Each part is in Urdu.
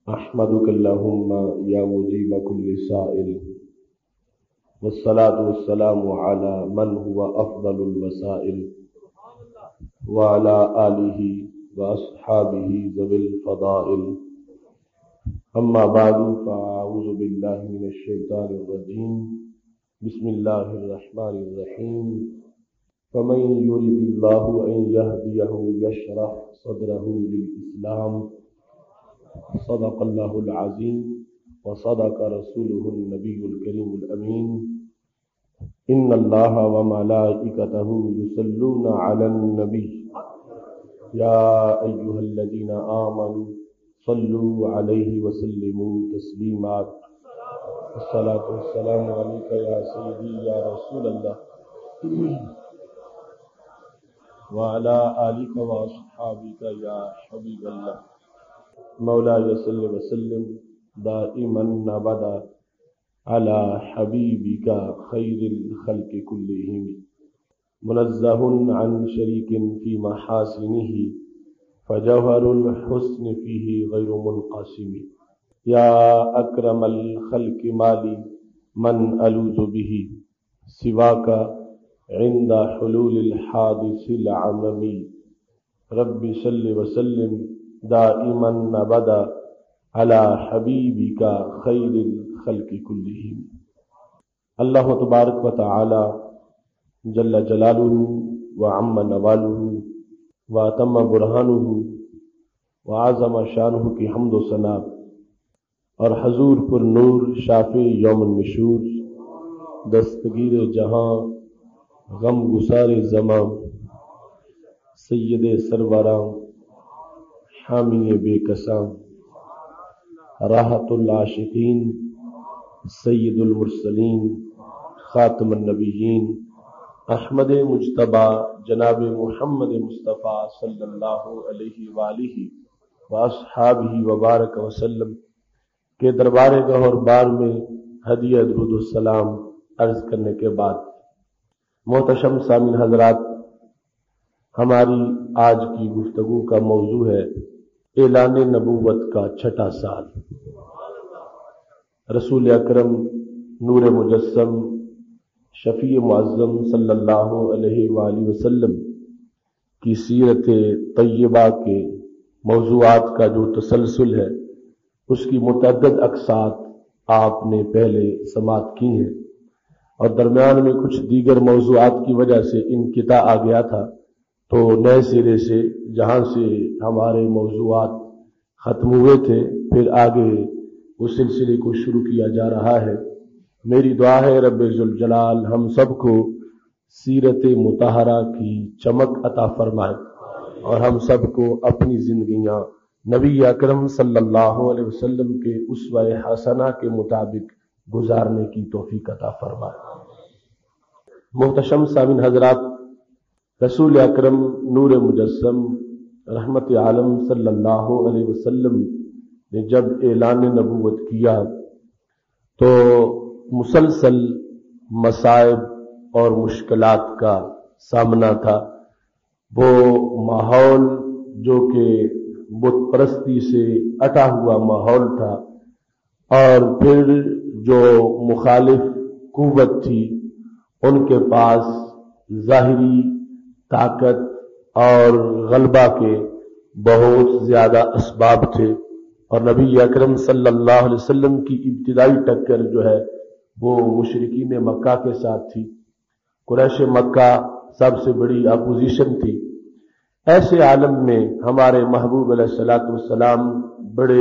احمدک اللہم یا مجیب کل سائل والصلاة والسلام علی من هو افضل الوسائل وعلی آلہ واصحابہ ذوی الفضائل اما بعد فاعوذ باللہ من الشیطان الرجیم بسم اللہ الرحمن الرحیم فمن یرد اللہ ان یہدیہ یشرح صدرہ للاسلام صدق اللہ العظیم وصدق رسولہ النبی الکریم الامین ان اللہ وملائکتہ یصلون علی النبی یا ایہا الذین آمنوا صلوا علیہ وسلموا تسلیما الصلاۃ والسلام علیک یا سیدی یا رسول اللہ وعلی آلک واصحابک یا حبیب اللہ مولاي صل وسلم دائما ابدا على حبيبك خير الخلق كلهم منزه عن شريك في محاسنه فجوهر الحسن فيه غير منقسم يا أكرم الخلق مالي من ألوذ به سواك عند حلول الحادث العممي رب صل وسلم دائما ابدا علی حبیبک خیر الخلق کلہم۔ اللہ تبارک و تعالی جل جلالہ وعم نوالہ واتم برہانہ وعظم شانہ کی حمد و ثنا اور حضور پر نور شافع یوم النشور دستگیر جہاں غم گسار زماں سید سروراں حامی بے کساں راحت العاشقین سید المرسلین خاتم النبیین احمد مجتبی جناب محمد مصطفیٰ صلی اللہ علیہ وآلہ واصحابہ وبارک وسلم کے دربار گہر بار میں ہدیہ درود السلام عرض کرنے کے بعد محتشم سامعین حضرات، ہماری آج کی گفتگو کا موضوع ہے اعلان نبوت کا چھٹا سال۔ رسول اکرم نور مجسم شفیع معظم صلی اللہ علیہ وآلہ وسلم کی سیرت طیبہ کے موضوعات کا جو تسلسل ہے اس کی متعدد اقساط آپ نے پہلے سماعت کی ہیں، اور درمیان میں کچھ دیگر موضوعات کی وجہ سے انقطاع آ گیا تھا، تو نئے سرے سے جہاں سے ہمارے موضوعات ختم ہوئے تھے پھر آگے اس سلسلے کو شروع کیا جا رہا ہے۔ میری دعا ہے رب ذوالجلال ہم سب کو سیرت مطہرہ کی چمک عطا فرمائے اور ہم سب کو اپنی زندگیاں نبی اکرم صلی اللہ علیہ وسلم کے اسوہ حسنہ کے مطابق گزارنے کی توفیق عطا فرمائے۔ محتشم سامعین حضرات، رسول اکرم نور مجسم رحمت عالم صلی اللہ علیہ وسلم نے جب اعلان نبوت کیا تو مسلسل مصائب اور مشکلات کا سامنا تھا۔ وہ ماحول جو کہ بت پرستی سے اٹا ہوا ماحول تھا، اور پھر جو مخالف قوت تھی ان کے پاس ظاہری طاقت اور غلبہ کے بہت زیادہ اسباب تھے، اور نبی اکرم صلی اللہ علیہ وسلم کی ابتدائی ٹکر جو ہے وہ مشرکین مکہ کے ساتھ تھی۔ قریش مکہ سب سے بڑی اپوزیشن تھی۔ ایسے عالم میں ہمارے محبوب علیہ الصلوۃ والسلام بڑے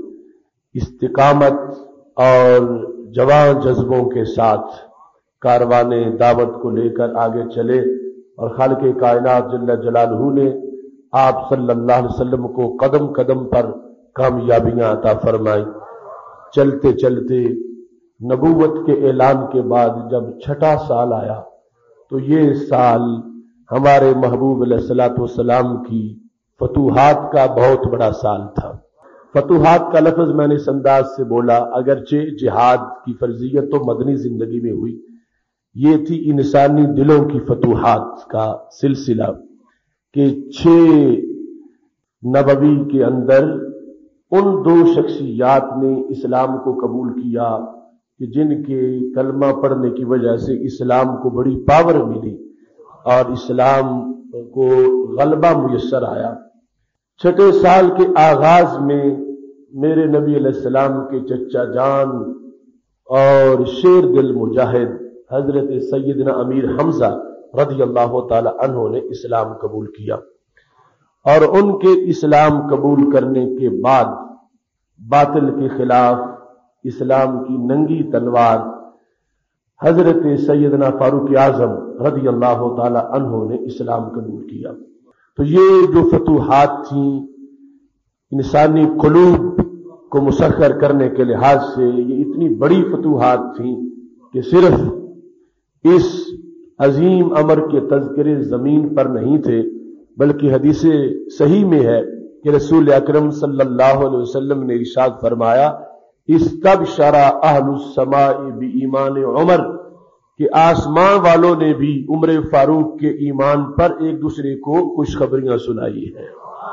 استقامت اور جواں جذبوں کے ساتھ کاروان دعوت کو لے کر آگے چلے، اور خالق کائنات جل جلالہ نے آپ صلی اللہ علیہ وسلم کو قدم قدم پر کامیابیاں عطا فرمائیں۔ چلتے چلتے نبوت کے اعلان کے بعد جب چھٹا سال آیا تو یہ سال ہمارے محبوب علیہ الصلوۃ والسلام کی فتوحات کا بہت بڑا سال تھا۔ فتوحات کا لفظ میں نے اس انداز سے بولا، اگرچہ جہاد کی فرضیت تو مدنی زندگی میں ہوئی، یہ تھی انسانی دلوں کی فتوحات کا سلسلہ کہ 6 نبوی کے اندر ان دو شخصیات نے اسلام کو قبول کیا کہ جن کے کلمہ پڑھنے کی وجہ سے اسلام کو بڑی پاور ملی اور اسلام کو غلبہ میسر آیا۔ 6 سال کے آغاز میں میرے نبی علیہ السلام کے چچا جان اور شیر دل مجاہد حضرت سیدنا امیر حمزہ رضی اللہ تعالی عنہ نے اسلام قبول کیا، اور ان کے اسلام قبول کرنے کے بعد باطل کے خلاف اسلام کی ننگی تلوار حضرت سیدنا فاروق اعظم رضی اللہ تعالی عنہ نے اسلام قبول کیا۔ تو یہ جو فتوحات تھیں انسانی قلوب کو مسخر کرنے کے لحاظ سے یہ اتنی بڑی فتوحات تھیں کہ صرف اس عظیم امر کے تذکرے زمین پر نہیں تھے، بلکہ حدیث صحیح میں ہے کہ رسول اکرم صلی اللہ علیہ وسلم نے ارشاد فرمایا استبشر اہل السماء بایمان عمر، کہ آسمان والوں نے بھی عمر فاروق کے ایمان پر ایک دوسرے کو خوشخبریاں سنائی ہیں۔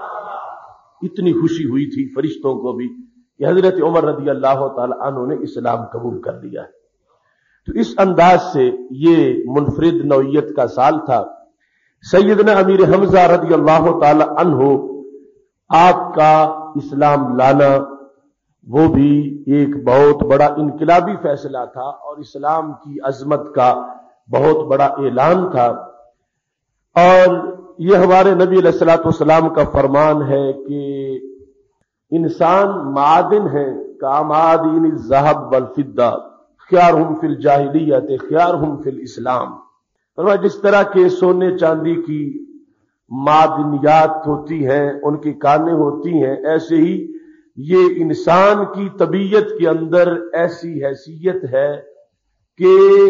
اتنی خوشی ہوئی تھی فرشتوں کو بھی کہ حضرت عمر رضی اللہ تعالی عنہ نے اسلام قبول کر لیا ہے۔ تو اس انداز سے یہ منفرد نوعیت کا سال تھا۔ سیدنا امیر حمزہ رضی اللہ تعالی عنہ آپ کا اسلام لانا وہ بھی ایک بہت بڑا انقلابی فیصلہ تھا اور اسلام کی عظمت کا بہت بڑا اعلان تھا، اور یہ ہمارے نبی علیہ الصلوۃ والسلام کا فرمان ہے کہ انسان معدن ہے کامعادن الذهب والفضہ خیارہم فی الجاہلیت خیارہم فی الاسلام۔ فرمایا جس طرح کے سونے چاندی کی معدنیات ہوتی ہیں، ان کی کانیں ہوتی ہیں، ایسے ہی یہ انسان کی طبیعت کے اندر ایسی حیثیت ہے کہ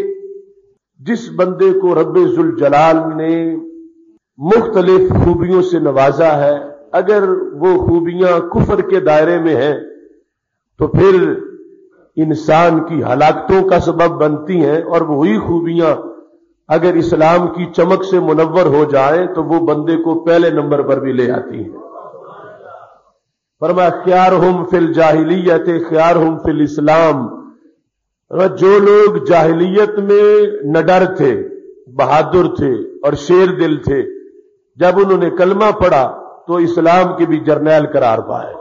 جس بندے کو رب ذوالجلال نے مختلف خوبیوں سے نوازا ہے، اگر وہ خوبیاں کفر کے دائرے میں ہیں تو پھر انسان کی ہلاکتوں کا سبب بنتی ہیں، اور وہی خوبیاں اگر اسلام کی چمک سے منور ہو جائیں تو وہ بندے کو پہلے نمبر پر بھی لے آتی ہیں۔ فرمایا خیارہم فی الجاہلیت خیارہم فی الاسلام، جو لوگ جاہلیت میں نڈر تھے، بہادر تھے اور شیر دل تھے، جب انہوں نے کلمہ پڑھا تو اسلام کے بھی جرنیل قرار پائے۔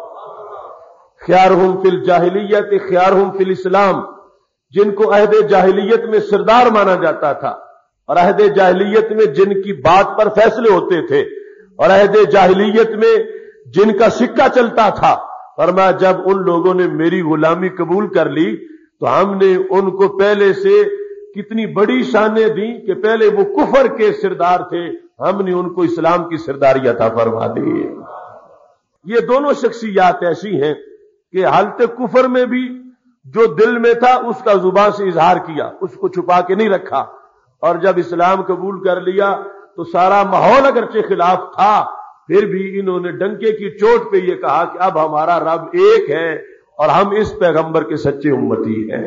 خیارہم فی الجاہلیت خیارہم فی الاسلام، جن کو عہد جاہلیت میں سردار مانا جاتا تھا اور عہد جاہلیت میں جن کی بات پر فیصلے ہوتے تھے اور عہد جاہلیت میں جن کا سکہ چلتا تھا، فرمایا جب ان لوگوں نے میری غلامی قبول کر لی تو ہم نے ان کو پہلے سے کتنی بڑی شانیں دی کہ پہلے وہ کفر کے سردار تھے، ہم نے ان کو اسلام کی سرداری عطا فرما دی۔ یہ دونوں شخصیات ایسی ہیں کہ حالت کفر میں بھی جو دل میں تھا اس کا زبان سے اظہار کیا، اس کو چھپا کے نہیں رکھا، اور جب اسلام قبول کر لیا تو سارا ماحول اگرچہ خلاف تھا پھر بھی انہوں نے ڈنکے کی چوٹ پہ یہ کہا کہ اب ہمارا رب ایک ہے اور ہم اس پیغمبر کے سچے امتی ہیں۔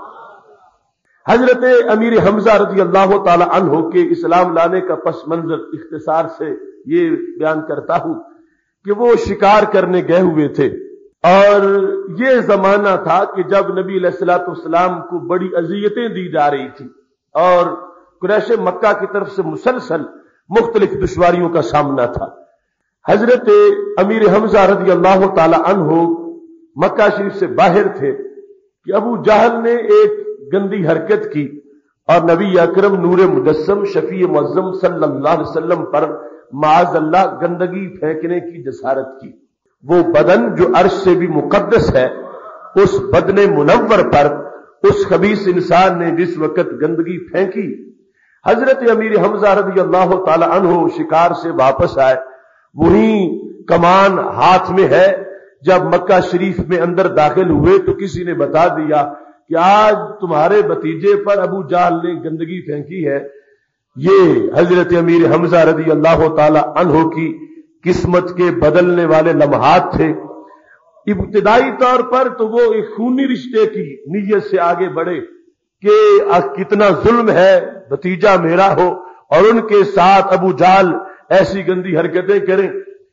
حضرت امیر حمزہ رضی اللہ تعالی عنہ کے اسلام لانے کا پس منظر اختصار سے یہ بیان کرتا ہوں کہ وہ شکار کرنے گئے ہوئے تھے، اور یہ زمانہ تھا کہ جب نبی علیہ الصلوۃ والسلام کو بڑی اذیتیں دی جا رہی تھی اور قریش مکہ کی طرف سے مسلسل مختلف دشواریوں کا سامنا تھا۔ حضرت امیر حمزہ رضی اللہ تعالی عنہ مکہ شریف سے باہر تھے کہ ابو جہل نے ایک گندی حرکت کی اور نبی اکرم نور مجسم شفیع معظم صلی اللہ علیہ وسلم پر معاذ اللہ گندگی پھینکنے کی جسارت کی۔ وہ بدن جو عرش سے بھی مقدس ہے، اس بدن منور پر اس خبیث انسان نے جس وقت گندگی پھینکی، حضرت امیر حمزہ رضی اللہ تعالی عنہ شکار سے واپس آئے، وہی کمان ہاتھ میں ہے۔ جب مکہ شریف میں اندر داخل ہوئے تو کسی نے بتا دیا کہ آج تمہارے بھتیجے پر ابو جہل نے گندگی پھینکی ہے۔ یہ حضرت امیر حمزہ رضی اللہ تعالی عنہ کی قسمت کے بدلنے والے لمحات تھے۔ ابتدائی طور پر تو وہ ایک خونی رشتے کی نیت سے آگے بڑھے کہ کتنا ظلم ہے بھتیجا میرا ہو اور ان کے ساتھ ابو جہل ایسی گندی حرکتیں کریں۔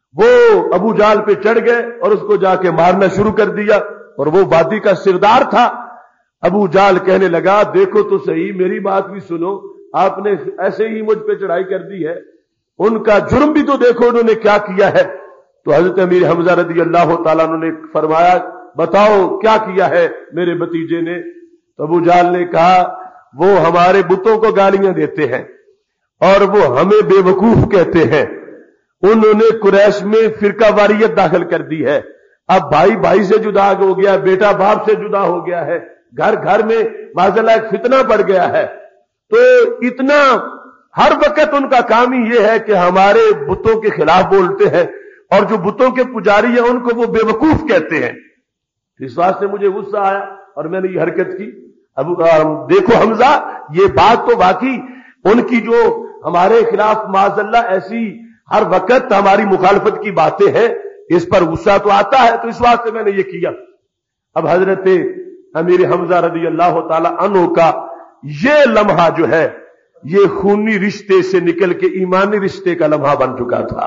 وہ ابو جہل پہ چڑھ گئے اور اس کو جا کے مارنا شروع کر دیا، اور وہ وادی کا سردار تھا۔ ابو جہل کہنے لگا دیکھو تو صحیح، میری بات بھی سنو، آپ نے ایسے ہی مجھ پہ چڑھائی کر دی ہے، ان کا جرم بھی تو دیکھو انہوں نے کیا کیا ہے۔ تو حضرت امیر حمزہ رضی اللہ تعالیٰ عنہ نے فرمایا بتاؤ کیا کیا ہے میرے بھتیجے نے؟ تو ابو جہل نے کہا وہ ہمارے بتوں کو گالیاں دیتے ہیں اور وہ ہمیں بے وقوف کہتے ہیں، انہوں نے قریش میں فرقہ واریت داخل کر دی ہے، اب بھائی بھائی سے جدا ہو گیا، بیٹا باپ سے جدا ہو گیا ہے، گھر گھر میں معاذاللہ ایک فتنہ پڑ گیا ہے۔ تو اتنا ہر وقت ان کا کام ہی یہ ہے کہ ہمارے بتوں کے خلاف بولتے ہیں، اور جو بتوں کے پجاری ہیں ان کو وہ بے وقوف کہتے ہیں۔ اس واسطے مجھے غصہ آیا اور میں نے یہ حرکت کی۔ اب دیکھو حمزہ، یہ بات تو واقعی ان کی جو ہمارے خلاف معاذاللہ ایسی ہر وقت ہماری مخالفت کی باتیں ہیں، اس پر غصہ تو آتا ہے، تو اس واسطے میں نے یہ کیا۔ اب حضرت امیر حمزہ رضی اللہ تعالی عنہ کا یہ لمحہ جو ہے یہ خونی رشتے سے نکل کے ایمانی رشتے کا لمحہ بن چکا تھا۔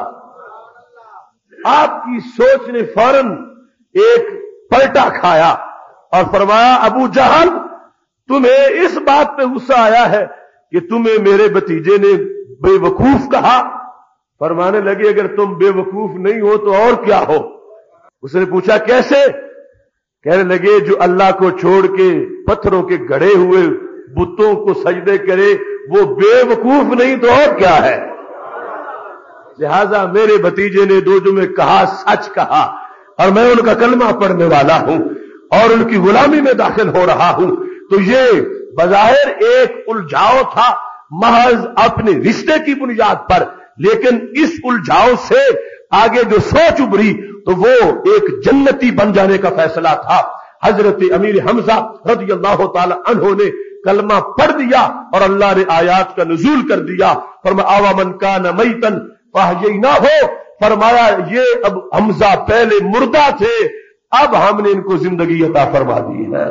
آپ کی سوچ نے فوراً ایک پلٹا کھایا اور فرمایا ابو جہل تمہیں اس بات پہ غصہ آیا ہے کہ تمہیں میرے بھتیجے نے بے وقوف کہا؟ فرمانے لگے اگر تم بے وقوف نہیں ہو تو اور کیا ہو؟ اس نے پوچھا کیسے؟ کہنے لگے جو اللہ کو چھوڑ کے پتھروں کے گڑے ہوئے بتوں کو سجدے کرے وہ بے وقوف نہیں تو اور کیا ہے؟ لہذا میرے بھتیجے نے جو میں کہا سچ کہا، اور میں ان کا کلمہ پڑھنے والا ہوں اور ان کی غلامی میں داخل ہو رہا ہوں۔ تو یہ بظاہر ایک الجھاؤ تھا محض اپنے رشتے کی بنیاد پر، لیکن اس الجھاؤ سے آگے جو سوچ ابری تو وہ ایک جنتی بن جانے کا فیصلہ تھا۔ حضرت امیر حمزہ رضی اللہ تعالی عنہ نے کلمہ پڑھ دیا اور اللہ نے آیات کا نزول کر دیا۔ فرمایا آوا من کان میتن فاحییناہ، فرمایا یہ اب حمزہ پہلے مردہ تھے، اب ہم نے ان کو زندگی عطا فرما دی ہے۔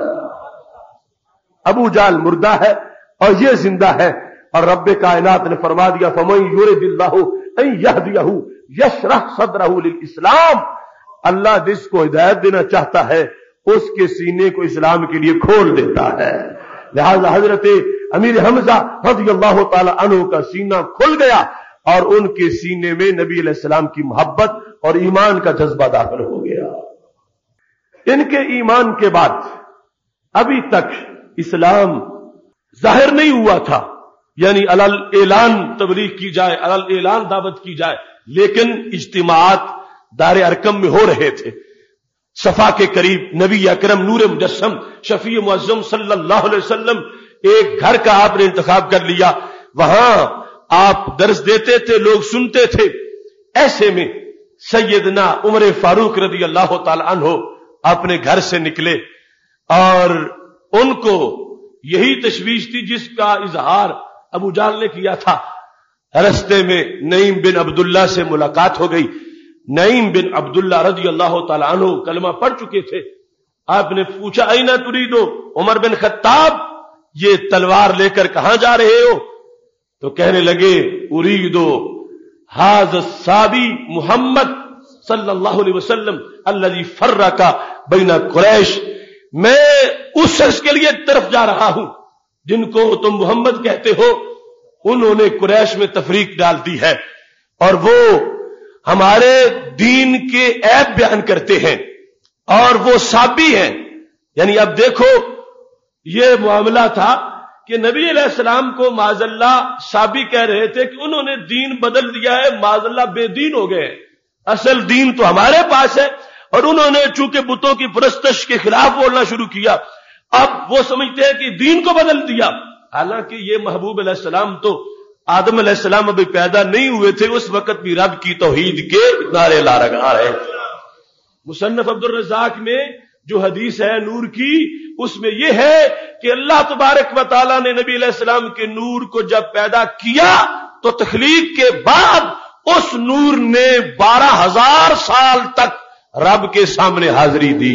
ابو جہل مردہ ہے اور یہ زندہ ہے، اور رب کائنات نے فرما دیا فمن یرد اللہ ان یہدیہ یشرح صدرہ للاسلام، اللہ جس کو ہدایت دینا چاہتا ہے اس کے سینے کو اسلام کے لیے کھول دیتا ہے۔ لہذا حضرت امیر حمزہ رضی اللہ تعالی عنہ کا سینہ کھل گیا اور ان کے سینے میں نبی علیہ السلام کی محبت اور ایمان کا جذبہ داخل ہو گیا۔ ان کے ایمان کے بعد ابھی تک اسلام ظاہر نہیں ہوا تھا، یعنی علل اعلان تبلیغ کی جائے، علل اعلان دعوت کی جائے، لیکن اجتماعات دار ارقم میں ہو رہے تھے۔ صفا کے قریب نبی اکرم نور مجسم شفیع معظم صلی اللہ علیہ وسلم ایک گھر کا آپ نے انتخاب کر لیا، وہاں آپ درس دیتے تھے، لوگ سنتے تھے۔ ایسے میں سیدنا عمر فاروق رضی اللہ تعالی عنہ اپنے گھر سے نکلے اور ان کو یہی تشویش تھی جس کا اظہار ابو جہل نے کیا تھا۔ رستے میں نعیم بن عبداللہ سے ملاقات ہو گئی۔ نعیم بن عبداللہ رضی اللہ تعالی عنہ کلمہ پڑھ چکے تھے۔ آپ نے پوچھا اینا تریدو عمر بن خطاب، یہ تلوار لے کر کہاں جا رہے ہو؟ تو کہنے لگے اریدو ھذا الصابی محمد صلی اللہ علیہ وسلم الذی فرق بین قریش، میں اس شخص کے لیے طرف جا رہا ہوں جن کو تم محمد کہتے ہو، انہوں نے قریش میں تفریق ڈال دی ہے اور وہ ہمارے دین کے عیب بیان کرتے ہیں اور وہ صابی ہیں۔ یعنی اب دیکھو یہ معاملہ تھا کہ نبی علیہ السلام کو معاذ اللہ صابی کہہ رہے تھے کہ انہوں نے دین بدل دیا ہے، معاذ اللہ بے دین ہو گئے، اصل دین تو ہمارے پاس ہے، اور انہوں نے چونکہ بتوں کی پرستش کے خلاف بولنا شروع کیا، اب وہ سمجھتے ہیں کہ دین کو بدل دیا، حالانکہ یہ محبوب علیہ السلام تو آدم علیہ السلام ابھی پیدا نہیں ہوئے تھے، اس وقت بھی رب کی توحید کے نعرے لا رہے تھے۔ مصنف عبد الرزاق میں جو حدیث ہے نور کی، اس میں یہ ہے کہ اللہ تبارک و تعالیٰ نے نبی علیہ السلام کے نور کو جب پیدا کیا تو تخلیق کے بعد اس نور نے 12,000 سال تک رب کے سامنے حاضری دی۔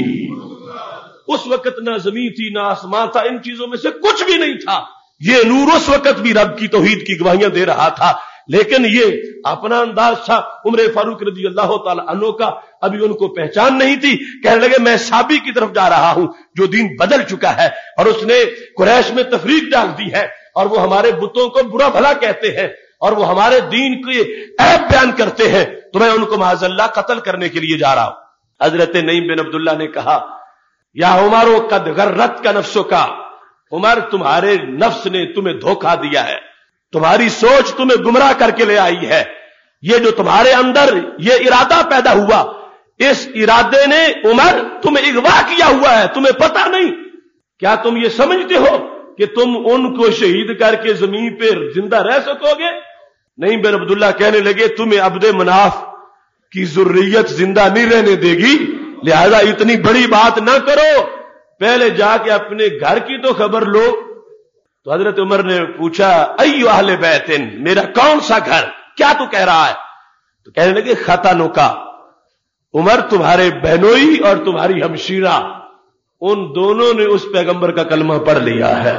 اس وقت نہ زمین تھی نہ آسمان تھا، ان چیزوں میں سے کچھ بھی نہیں تھا، یہ نور اس وقت بھی رب کی توحید کی گواہیاں دے رہا تھا۔ لیکن یہ اپنا انداز تھا عمر فاروق رضی اللہ تعالی عنہ کا، ابھی ان کو پہچان نہیں تھی، کہنے لگے میں صحابی کی طرف جا رہا ہوں جو دین بدل چکا ہے اور اس نے قریش میں تفریق ڈال دی ہے اور وہ ہمارے بتوں کو برا بھلا کہتے ہیں اور وہ ہمارے دین کے عیب بیان کرتے ہیں، تو میں ان کو معاذ اللہ قتل کرنے کے لیے جا رہا ہوں۔ حضرت نعیم بن عبداللہ نے کہا یا عمر قد غرت کا نفسوں کا، عمر تمہارے نفس نے تمہیں دھوکہ دیا ہے، تمہاری سوچ تمہیں گمراہ کر کے لے آئی ہے، یہ جو تمہارے اندر یہ ارادہ پیدا ہوا، اس ارادے نے عمر تمہیں اغوا کیا ہوا ہے، تمہیں پتہ نہیں، کیا تم یہ سمجھتے ہو کہ تم ان کو شہید کر کے زمین پہ زندہ رہ سکو گے؟ نہیں بن عبداللہ کہنے لگے تمہیں عبد مناف کی ذریت زندہ نہیں رہنے دے گی، لہذا اتنی بڑی بات نہ کرو، پہلے جا کے اپنے گھر کی تو خبر لو۔ تو حضرت عمر نے پوچھا ایو اہل بیت، میرا کون سا گھر، کیا تو کہہ رہا ہے؟ تو کہنے لگے خطانوں کا، عمر تمہارے بہنوئی اور تمہاری ہمشیرہ ان دونوں نے اس پیغمبر کا کلمہ پڑھ لیا ہے۔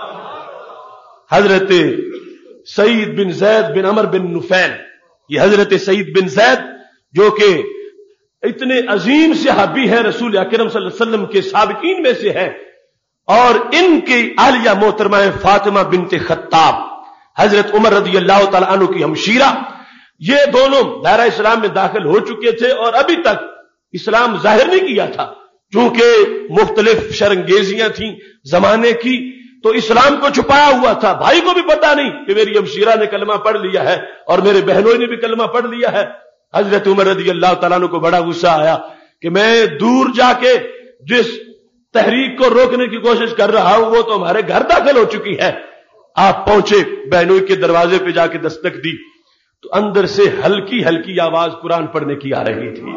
حضرت سعید بن زید بن عمر بن نفیل، یہ حضرت سعید بن زید جو کہ اتنے عظیم صحابی ہیں رسول اکرم صلی اللہ علیہ وسلم کے سابقین میں سے ہیں، اور ان کی اہلیہ محترمہ فاطمہ بنت خطاب حضرت عمر رضی اللہ تعالی عنہ کی ہمشیرہ، یہ دونوں دائرہ اسلام میں داخل ہو چکے تھے اور ابھی تک اسلام ظاہر نہیں کیا تھا، چونکہ مختلف شرنگیزیاں تھیں زمانے کی، تو اسلام کو چھپایا ہوا تھا، بھائی کو بھی پتا نہیں کہ میری ہمشیرہ نے کلمہ پڑھ لیا ہے اور میرے بہنوئی نے بھی کلمہ پڑھ لیا ہے۔ حضرت عمر رضی اللہ تعالیٰ عنہ کو بڑا غصہ آیا کہ میں دور جا کے جس تحریک کو روکنے کی کوشش کر رہا ہوں وہ تو ہمارے گھر داخل ہو چکی ہے۔ آپ پہنچے، بہنوئی کے دروازے پہ جا کے دستک دی تو اندر سے ہلکی ہلکی آواز قرآن پڑھنے کی آ رہی تھی۔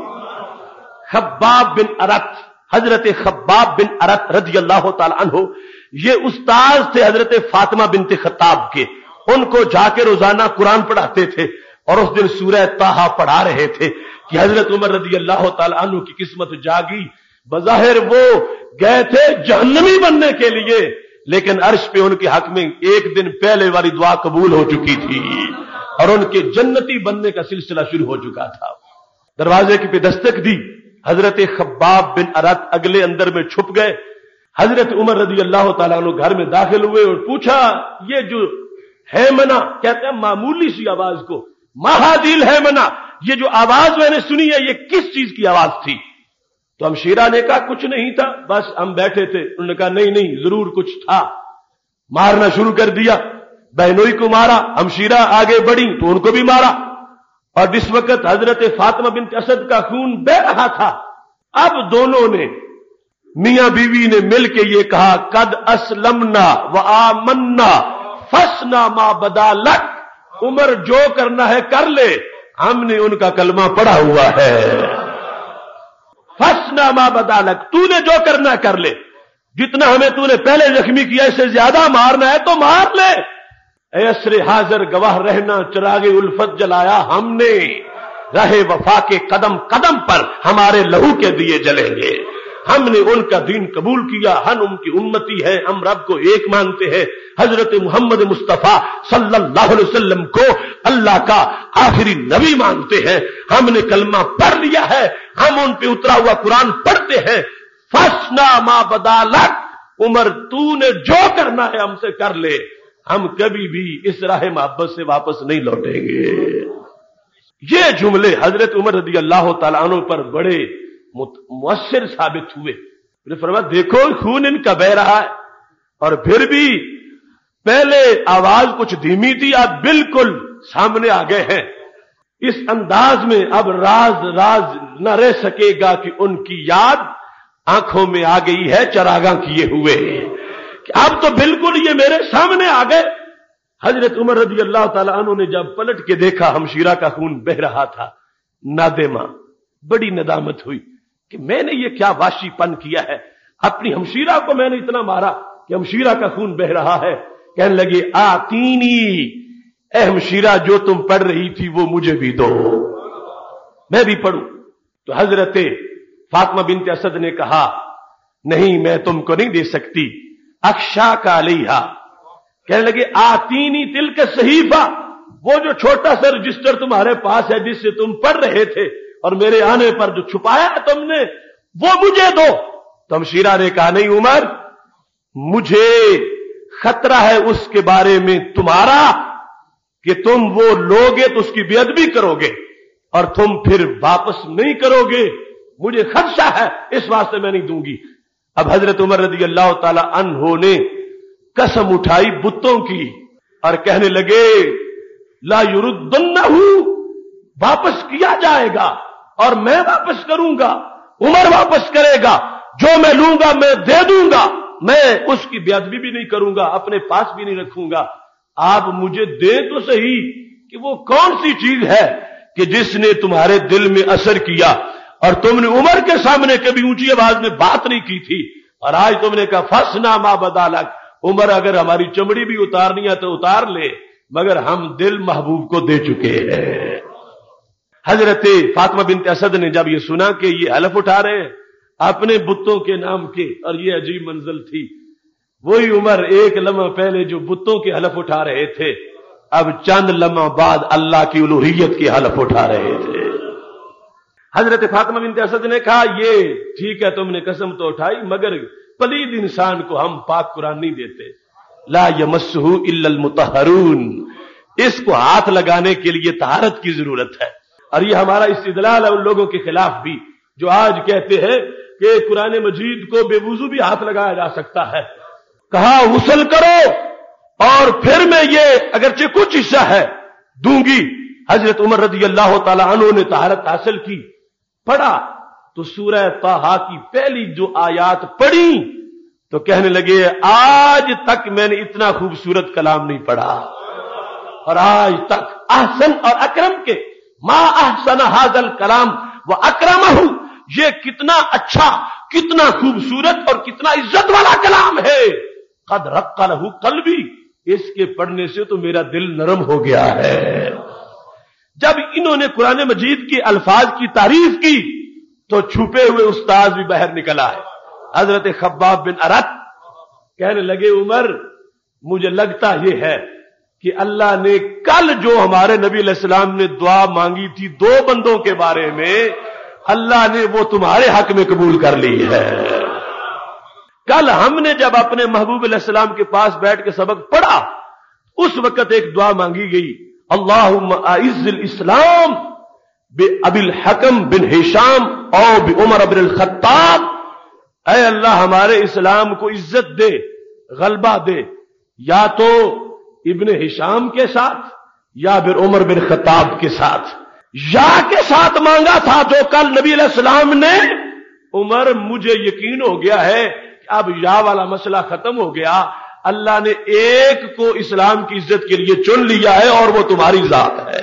خباب بن ارت، حضرت خباب بن ارت رضی اللہ تعالی عنہ یہ استاذ تھے حضرت فاطمہ بنت خطاب کے، ان کو جا کے روزانہ قرآن پڑھاتے تھے، اور اس دن سورہ طٰہٰ پڑھا رہے تھے کہ حضرت عمر رضی اللہ تعالی عنہ کی قسمت جاگی، بظاہر وہ گئے تھے جہنمی بننے کے لیے، لیکن عرش پہ ان کے حق میں ایک دن پہلے والی دعا قبول ہو چکی تھی اور ان کے جنتی بننے کا سلسلہ شروع ہو چکا تھا۔ دروازے کی پہ دستک دی، حضرت خباب بن ارت اگلے اندر میں چھپ گئے، حضرت عمر رضی اللہ تعالیٰ عنہ گھر میں داخل ہوئے اور پوچھا یہ جو ہے منا، کہتے ہیں معمولی سی آواز کو، مہادیل ہے منا، یہ جو آواز میں نے سنی ہے یہ کس چیز کی آواز تھی؟ تو ہمشیرہ نے کہا کچھ نہیں تھا، بس ہم بیٹھے تھے۔ انہوں نے کہا نہیں نہیں ضرور کچھ تھا، مارنا شروع کر دیا، بہنوئی کو مارا، ہمشیرہ آگے بڑھی تو ان کو بھی مارا، اور جس وقت حضرت فاطمہ بنت اسد کا خون بہ رہا تھا، اب دونوں نے میاں بیوی نے مل کے یہ کہا قد اسلمنا وآمنا فسنا ما بدا لک، عمر جو کرنا ہے کر لے، ہم نے ان کا کلمہ پڑھا ہوا ہے، فسنا ما بدا لک، تو نے جو کرنا ہے کر لے، جتنا ہمیں تو نے پہلے زخمی کیا اس سے زیادہ مارنا ہے تو مار لے، اے عصر حاضر گواہ رہنا چراغ الفت جلایا ہم نے، راہ وفا کے قدم قدم پر ہمارے لہو کے دیے جلیں گے، ہم نے ان کا دین قبول کیا، ہم ان کی امتی ہیں، ہم رب کو ایک مانتے ہیں، حضرت محمد مصطفیٰ صلی اللہ علیہ وسلم کو اللہ کا آخری نبی مانتے ہیں، ہم نے کلمہ پڑھ لیا ہے، ہم ان پہ اترا ہوا قرآن پڑھتے ہیں، فسنا ما بدا لک، عمر تو نے جو کرنا ہے ہم سے کر لے، ہم کبھی بھی اس راہ محبت سے واپس نہیں لوٹیں گے۔ یہ جملے حضرت عمر رضی اللہ تعالیٰ عنہ پر بڑے مؤثر ثابت ہوئے۔ پھر فرمایا دیکھو خون ان کا بہ رہا ہے، اور پھر بھی پہلے آواز کچھ دھیمی تھی، اب بالکل سامنے آ گئے ہیں، اس انداز میں اب راز نہ رہ سکے گا کہ ان کی یاد آنکھوں میں آ گئی ہے چراغاں کیے ہوئے، کہ اب تو بالکل یہ میرے سامنے آ گئے۔ حضرت عمر رضی اللہ تعالی عنہ نے جب پلٹ کے دیکھا ہمشیرہ کا خون بہ رہا تھا، نادمہ، بڑی ندامت ہوئی کہ میں نے یہ کیا واشی پن کیا ہے، اپنی ہمشیرہ کو میں نے اتنا مارا کہ ہمشیرہ کا خون بہ رہا ہے۔ کہنے لگے آتینی، اے ہمشیرہ جو تم پڑھ رہی تھی وہ مجھے بھی دو، میں بھی پڑھوں۔ تو حضرت فاطمہ بنت اسد نے کہا نہیں میں تم کو نہیں دے سکتی، اخشا کا علیہا، کہنے لگے آتینی تلک صحیفہ، وہ جو چھوٹا سا رجسٹر تمہارے پاس ہے جس سے تم پڑھ رہے تھے اور میرے آنے پر جو چھپایا تم نے وہ مجھے دو. تمشیرہ نے کہا نہیں عمر، مجھے خطرہ ہے اس کے بارے میں تمہارا کہ تم وہ لوگے تو اس کی بے ادبی کرو گے اور تم پھر واپس نہیں کرو گے، مجھے خدشہ ہے، اس واسطے میں نہیں دوں گی. اب حضرت عمر رضی اللہ تعالی عنہ نے قسم اٹھائی بتوں کی اور کہنے لگے لا یردنہ، واپس کیا جائے گا اور میں واپس کروں گا، عمر واپس کرے گا، جو میں لوں گا میں دے دوں گا، میں اس کی بے ادبی بھی نہیں کروں گا، اپنے پاس بھی نہیں رکھوں گا. آپ مجھے دیں تو صحیح کہ وہ کون سی چیز ہے کہ جس نے تمہارے دل میں اثر کیا اور تم نے عمر کے سامنے کبھی اونچی آواز میں بات نہیں کی تھی اور آج تم نے کہا فسنا ما بدالک. عمر اگر ہماری چمڑی بھی اتارنی ہے تو اتار لے، مگر ہم دل محبوب کو دے چکے ہیں. حضرت فاطمہ بنت اسد نے جب یہ سنا کہ یہ حلف اٹھا رہے ہیں اپنے بتوں کے نام کے، اور یہ عجیب منزل تھی، وہی عمر ایک لمحہ پہلے جو بتوں کے حلف اٹھا رہے تھے اب چند لمحہ بعد اللہ کی الوہیت کے حلف اٹھا رہے تھے. حضرت فاطمہ بنت اسد نے کہا یہ ٹھیک ہے تم نے قسم تو اٹھائی مگر پلید انسان کو ہم پاک قرآن نہیں دیتے، لا یمسہ الا المطہرون، اس کو ہاتھ لگانے کے لیے طہارت کی ضرورت ہے. اور یہ ہمارا استدلال ہے ان لوگوں کے خلاف بھی جو آج کہتے ہیں کہ قرآن مجید کو بے وضو بھی ہاتھ لگایا جا سکتا ہے. کہا غسل کرو اور پھر میں یہ اگرچہ کچھ حصہ ہے دوں گی. حضرت عمر رضی اللہ تعالی عنہ نے طہارت حاصل کی، پڑھا تو سورہ طٰہٰ کی پہلی جو آیات پڑھی تو کہنے لگے آج تک میں نے اتنا خوبصورت کلام نہیں پڑھا، اور آج تک احسن اور اکرم کے ما احسن ھذا الکلام واکرمہ، یہ کتنا اچھا کتنا خوبصورت اور کتنا عزت والا کلام ہے. قد رق لہ قلبی، اس کے پڑھنے سے تو میرا دل نرم ہو گیا ہے. جب انہوں نے قرآن مجید کے الفاظ کی تعریف کی تو چھپے ہوئے استاذ بھی باہر نکلا ہے. حضرت خباب بن ارت کہنے لگے عمر مجھے لگتا یہ ہے کہ اللہ نے کل جو ہمارے نبی علیہ السلام نے دعا مانگی تھی دو بندوں کے بارے میں اللہ نے وہ تمہارے حق میں قبول کر لی ہے. کل ہم نے جب اپنے محبوب علیہ السلام کے پاس بیٹھ کے سبق پڑھا اس وقت ایک دعا مانگی گئی اللہم اعز الاسلام بابی الحکم بن ہشام او بعمر بن الخطاب، اے اللہ ہمارے اسلام کو عزت دے، غلبہ دے، یا تو ابن ہشام کے ساتھ یا پھر عمر بن خطاب کے ساتھ. یا کے ساتھ مانگا تھا جو کل نبی علیہ السلام نے. عمر مجھے یقین ہو گیا ہے کہ اب یا والا مسئلہ ختم ہو گیا، اللہ نے ایک کو اسلام کی عزت کے لیے چن لیا ہے اور وہ تمہاری ذات ہے.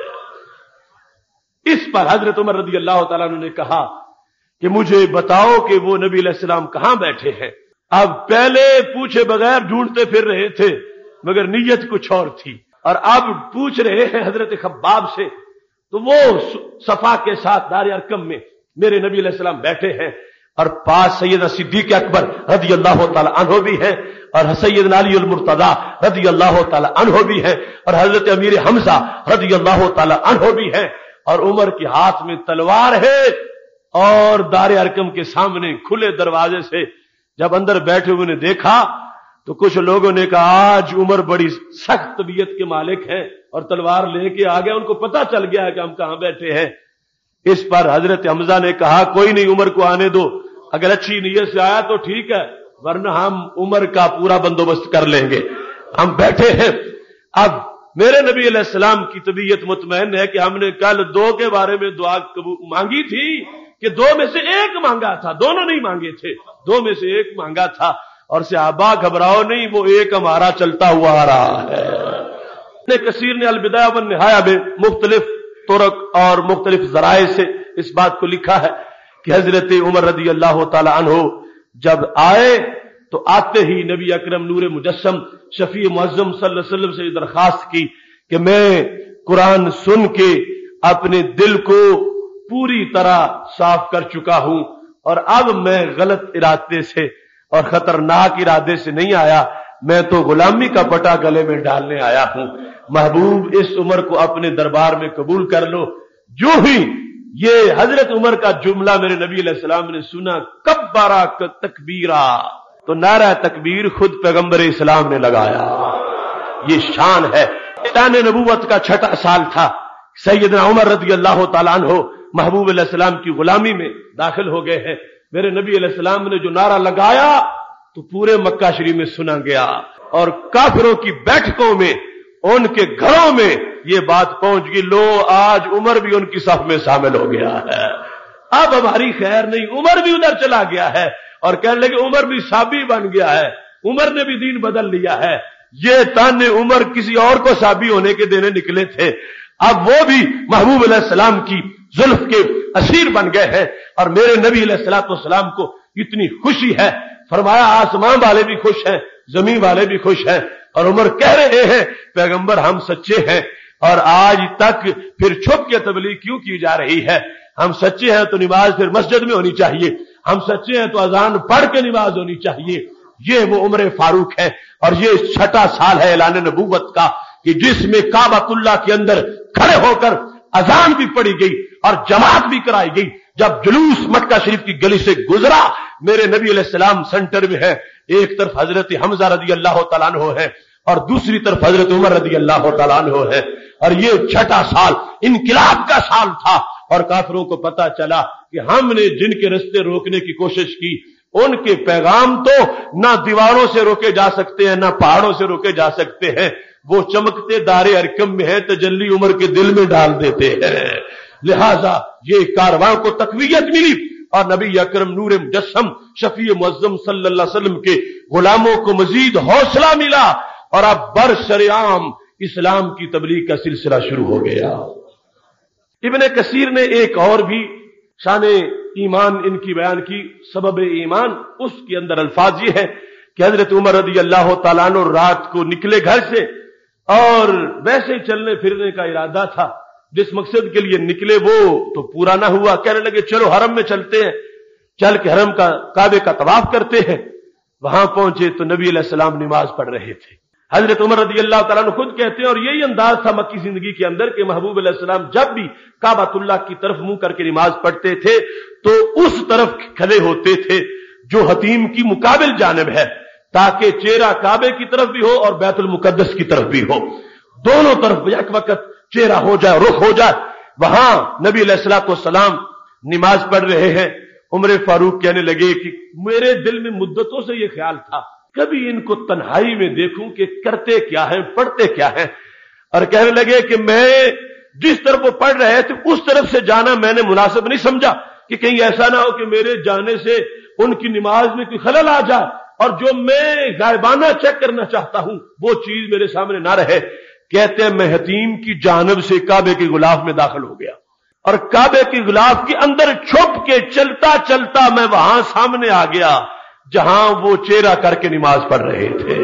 اس پر حضرت عمر رضی اللہ تعالیٰ عنہ نے کہا کہ مجھے بتاؤ کہ وہ نبی علیہ السلام کہاں بیٹھے ہیں. اب پہلے پوچھے بغیر ڈھونڈتے پھر رہے تھے مگر نیت کچھ اور تھی، اور اب پوچھ رہے ہیں حضرت خباب سے تو وہ صفا کے ساتھ دار ارقم میں میرے نبی علیہ السلام بیٹھے ہیں اور پاس سیدنا صدیق اکبر رضی اللہ تعالی عنہ بھی ہیں اور سیدنا علی المرتضی رضی اللہ تعالی عنہ بھی ہیں اور حضرت امیر حمزہ رضی اللہ تعالی عنہ بھی ہیں، اور عمر کے ہاتھ میں تلوار ہے. اور دار ارقم کے سامنے کھلے دروازے سے جب اندر بیٹھے ہوئے نے دیکھا تو کچھ لوگوں نے کہا آج عمر بڑی سخت طبیعت کے مالک ہیں اور تلوار لے کے آ گئے، ان کو پتہ چل گیا ہے کہ ہم کہاں بیٹھے ہیں. اس پر حضرت حمزہ نے کہا کوئی نہیں عمر کو آنے دو، اگر اچھی نیت سے آیا تو ٹھیک ہے ورنہ ہم عمر کا پورا بندوبست کر لیں گے، ہم بیٹھے ہیں. اب میرے نبی علیہ السلام کی طبیعت مطمئن ہے کہ ہم نے کل دو کے بارے میں دعا مانگی تھی کہ دو میں سے ایک مانگا تھا، دونوں نہیں مانگے تھے، دو میں سے ایک مانگا تھا. اور صحابہ گھبراؤ نہیں، وہ ایک ہمارا چلتا ہوا آ رہا ہے. ابن کثیر نے البدایہ والنہایہ میں مختلف طرق اور مختلف ذرائع سے اس بات کو لکھا ہے کہ حضرت عمر رضی اللہ تعالی عنہ جب آئے تو آتے ہی نبی اکرم نور مجسم شفیع معظم صلی اللہ علیہ وسلم سے درخواست کی کہ میں قرآن سن کے اپنے دل کو پوری طرح صاف کر چکا ہوں اور اب میں غلط ارادے سے اور خطرناک ارادے سے نہیں آیا، میں تو غلامی کا پٹا گلے میں ڈالنے آیا ہوں، محبوب اس عمر کو اپنے دربار میں قبول کر لو۔ جو ہی یہ حضرت عمر کا جملہ میرے نبی علیہ السلام نے سنا، کبرا تکبیرا، تو نعرہ تکبیر خود پیغمبر اسلام نے لگایا۔ یہ شان ہے۔ اعلان نبوت کا چھٹا سال تھا، سیدنا عمر رضی اللہ تعالیٰ عنہ محبوب علیہ السلام کی غلامی میں داخل ہو گئے ہیں۔ میرے نبی علیہ السلام نے جو نعرہ لگایا تو پورے مکہ شریف میں سنا گیا، اور کافروں کی بیٹھکوں میں، ان کے گھروں میں یہ بات پہنچ گئی، لو آج عمر بھی ان کی صف میں شامل ہو گیا ہے، اب ہماری خیر نہیں، عمر بھی ادھر چلا گیا ہے، اور کہنے لگے عمر بھی صحابی بن گیا ہے، عمر نے بھی دین بدل لیا ہے۔ یہ تانے عمر کسی اور کو صحابی ہونے کے دینے نکلے تھے، اب وہ بھی محبوب علیہ السلام کی زلف کے اسیر بن گئے ہیں، اور میرے نبی علیہ الصلوۃ والسلام کو اتنی خوشی ہے، فرمایا آسمان والے بھی خوش ہیں، زمین والے بھی خوش ہیں، اور عمر کہہ رہے ہیں پیغمبر ہم سچے ہیں، اور آج تک پھر چھپ کے تبلیغ کیوں کی جا رہی ہے؟ ہم سچے ہیں تو نماز پھر مسجد میں ہونی چاہیے، ہم سچے ہیں تو اذان پڑھ کے نماز ہونی چاہیے۔ یہ وہ عمر فاروق ہے، اور یہ چھٹا سال ہے اعلان نبوت کا، کہ جس میں کعبۃ اللہ کے اندر کھڑے ہو کر اذان بھی پڑھی گئی اور جماعت بھی کرائی گئی۔ جب جلوس مکہ شریف کی گلی سے گزرا، میرے نبی علیہ السلام سینٹر میں ہے، ایک طرف حضرت حمزہ رضی اللہ تعالیٰ عنہ ہے اور دوسری طرف حضرت عمر رضی اللہ تعالیٰ عنہ ہے، اور یہ چھٹا سال انقلاب کا سال تھا، اور کافروں کو پتا چلا کہ ہم نے جن کے رستے روکنے کی کوشش کی، ان کے پیغام تو نہ دیواروں سے روکے جا سکتے ہیں، نہ پہاڑوں سے روکے جا سکتے ہیں، وہ چمکتے دار ارکم میں ہے، تجلی عمر کے دل میں ڈال دیتے ہیں۔ لہذا یہ کارواں کو تقویت ملی، اور نبی اکرم نور مجسم شفیع معظم صلی اللہ علیہ وسلم کے غلاموں کو مزید حوصلہ ملا، اور اب برسرعام اسلام کی تبلیغ کا سلسلہ شروع ہو گیا۔ ابن کثیر نے ایک اور بھی شان ایمان ان کی بیان کی، سبب ایمان، اس کے اندر الفاظ یہ ہے کہ حضرت عمر رضی اللہ تعالیٰ عنہ رات کو نکلے گھر سے، اور ویسے ہی چلنے پھرنے کا ارادہ تھا، جس مقصد کے لیے نکلے وہ تو پورا نہ ہوا، کہنے لگے چلو حرم میں چلتے ہیں، چل کے حرم کا کعبے کا طواف کرتے ہیں۔ وہاں پہنچے تو نبی علیہ السلام نماز پڑھ رہے تھے۔ حضرت عمر رضی اللہ تعالیٰ عنہ خود کہتے ہیں، اور یہی انداز تھا مکی زندگی کے اندر، کہ محبوب علیہ السلام جب بھی کعبۃ اللہ کی طرف منہ کر کے نماز پڑھتے تھے تو اس طرف کھڑے ہوتے تھے جو حتیم کی مقابل جانب ہے، تاکہ چہرہ کعبے کی طرف بھی ہو اور بیت المقدس کی طرف بھی ہو، دونوں طرف ایک وقت چہرہ ہو جائے، رخ ہو جائے۔ وہاں نبی علیہ الصلوۃ والسلام نماز پڑھ رہے ہیں۔ عمر فاروق کہنے لگے کہ میرے دل میں مدتوں سے یہ خیال تھا، کبھی ان کو تنہائی میں دیکھوں کہ کرتے کیا ہیں، پڑھتے کیا ہیں، اور کہنے لگے کہ میں جس طرف وہ پڑھ رہے تھے اس طرف سے جانا میں نے مناسب نہیں سمجھا، کہ کہیں ایسا نہ ہو کہ میرے جانے سے ان کی نماز میں کوئی خلل آ جائے، اور جو میں غائبانہ چیک کرنا چاہتا ہوں وہ چیز میرے سامنے نہ رہے۔ کہتے ہیں میں حتیم کی جانب سے کعبے کے غلاف میں داخل ہو گیا، اور کعبے کے غلاف کے اندر چھپ کے چلتا چلتا میں وہاں سامنے آ گیا جہاں وہ چہرہ کر کے نماز پڑھ رہے تھے۔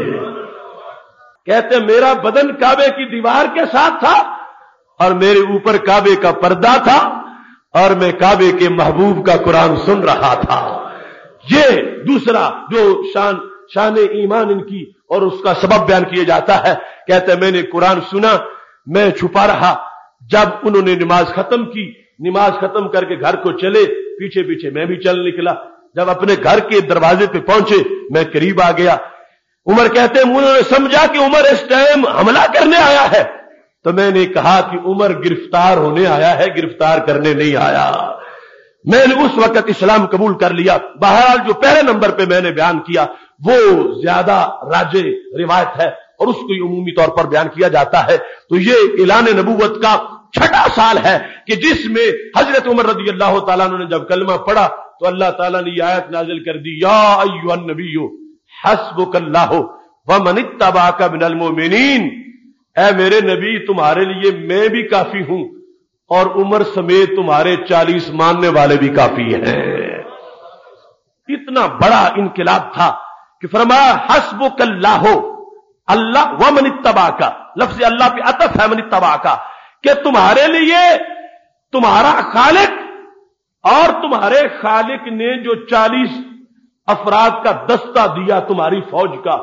کہتے ہیں میرا بدن کعبے کی دیوار کے ساتھ تھا، اور میرے اوپر کعبے کا پردہ تھا، اور میں کعبے کے محبوب کا قرآن سن رہا تھا۔ یہ دوسرا جو شان ایمان ان کی اور اس کا سبب بیان کیا جاتا ہے، کہتے ہیں میں نے قرآن سنا، میں چھپا رہا، جب انہوں نے نماز ختم کی، نماز ختم کر کے گھر کو چلے، پیچھے پیچھے میں بھی چل نکلا، جب اپنے گھر کے دروازے پہ پہنچے میں قریب آ گیا۔ عمر کہتے ہیں انہوں نے سمجھا کہ عمر اس ٹائم حملہ کرنے آیا ہے، تو میں نے کہا کہ عمر گرفتار ہونے آیا ہے، گرفتار کرنے نہیں آیا۔ میں نے اس وقت اسلام قبول کر لیا۔ بہرحال جو پہلے نمبر پہ میں نے بیان کیا وہ زیادہ راجع روایت ہے، اور اس کو عمومی طور پر بیان کیا جاتا ہے۔ تو یہ اعلان نبوت کا چھٹا سال ہے کہ جس میں حضرت عمر رضی اللہ تعالیٰ عنہ نے جب کلمہ پڑھا تو اللہ تعالیٰ نے یہ آیت نازل کر دی، یا ایھا النبی حسبک اللہ ومن اتبعک من المؤمنین، اے میرے نبی تمہارے لیے میں بھی کافی ہوں، اور عمر سمیت تمہارے 40 ماننے والے بھی کافی ہیں۔ اتنا بڑا انقلاب تھا کہ فرمایا حسبک اللہ، اللہ ومن اتبعک، لفظ اللہ پہ عطف ہے، من اتبعک، کہ تمہارے لیے تمہارا خالق اور تمہارے خالق نے جو 40 افراد کا دستہ دیا تمہاری فوج کا،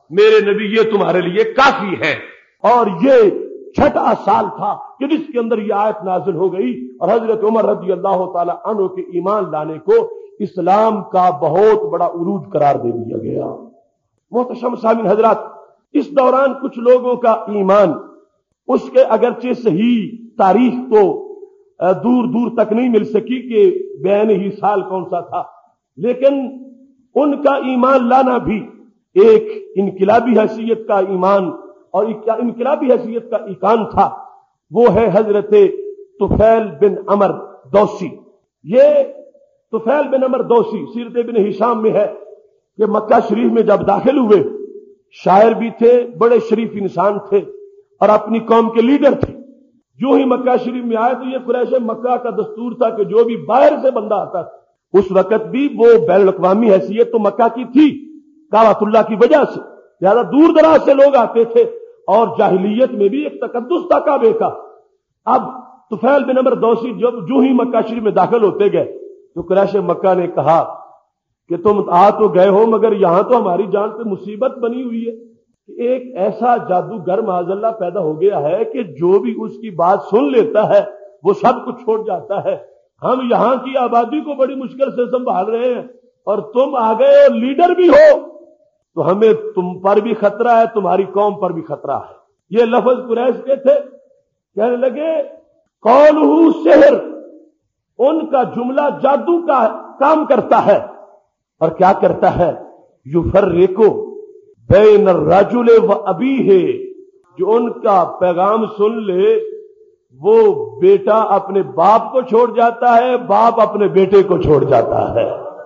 میرے نبی یہ تمہارے لیے کافی ہے. اور یہ چھٹا سال تھا کہ جس کے اندر یہ آیت نازل ہو گئی اور حضرت عمر رضی اللہ تعالی عنہ کے ایمان لانے کو اسلام کا بہت بڑا عروج قرار دے دیا گیا. محترم سامعین حضرات، اس دوران کچھ لوگوں کا ایمان اس کے اگرچہ صحیح تاریخ تو دور دور تک نہیں مل سکی کہ بیان ہی سال کون سا تھا، لیکن ان کا ایمان لانا بھی ایک انقلابی حیثیت کا ایمان اور انقلابی حیثیت کا ایقان تھا. وہ ہے حضرت طفیل بن عمر دوسی. یہ طفیل بن عمر دوسی سیرت ابن ہشام میں ہے کہ مکہ شریف میں جب داخل ہوئے، شاعر بھی تھے، بڑے شریف انسان تھے اور اپنی قوم کے لیڈر تھے. جو ہی مکہ شریف میں آئے تو یہ قریش مکہ کا دستور تھا کہ جو بھی باہر سے بندہ آتا تھا، اس وقت بھی وہ بین الاقوامی حیثیت تو مکہ کی تھی کعبۃ اللہ کی وجہ سے، زیادہ دور دراز سے لوگ آتے تھے اور جاہلیت میں بھی ایک تقدس تھا کعبے کا. اب طفیل بن عمر دوسی جب جو ہی مکہ شریف میں داخل ہوتے گئے تو قریش مکہ نے کہا کہ تم آ تو گئے ہو مگر یہاں تو ہماری جان پہ مصیبت بنی ہوئی ہے. ایک ایسا جادوگر معاذ اللہ پیدا ہو گیا ہے کہ جو بھی اس کی بات سن لیتا ہے وہ سب کچھ چھوڑ جاتا ہے. ہم یہاں کی آبادی کو بڑی مشکل سے سنبھال رہے ہیں اور تم آ گئے اور لیڈر بھی ہو تو ہمیں تم پر بھی خطرہ ہے، تمہاری قوم پر بھی خطرہ ہے. یہ لفظ قریش کے تھے. کہنے لگے قولہ سحر، ان کا جملہ جادو کا کام کرتا ہے. اور کیا کرتا ہے؟ یفرقو بین الرجل و ابیہ، جو ان کا پیغام سن لے وہ بیٹا اپنے باپ کو چھوڑ جاتا ہے، باپ اپنے بیٹے کو چھوڑ جاتا ہے.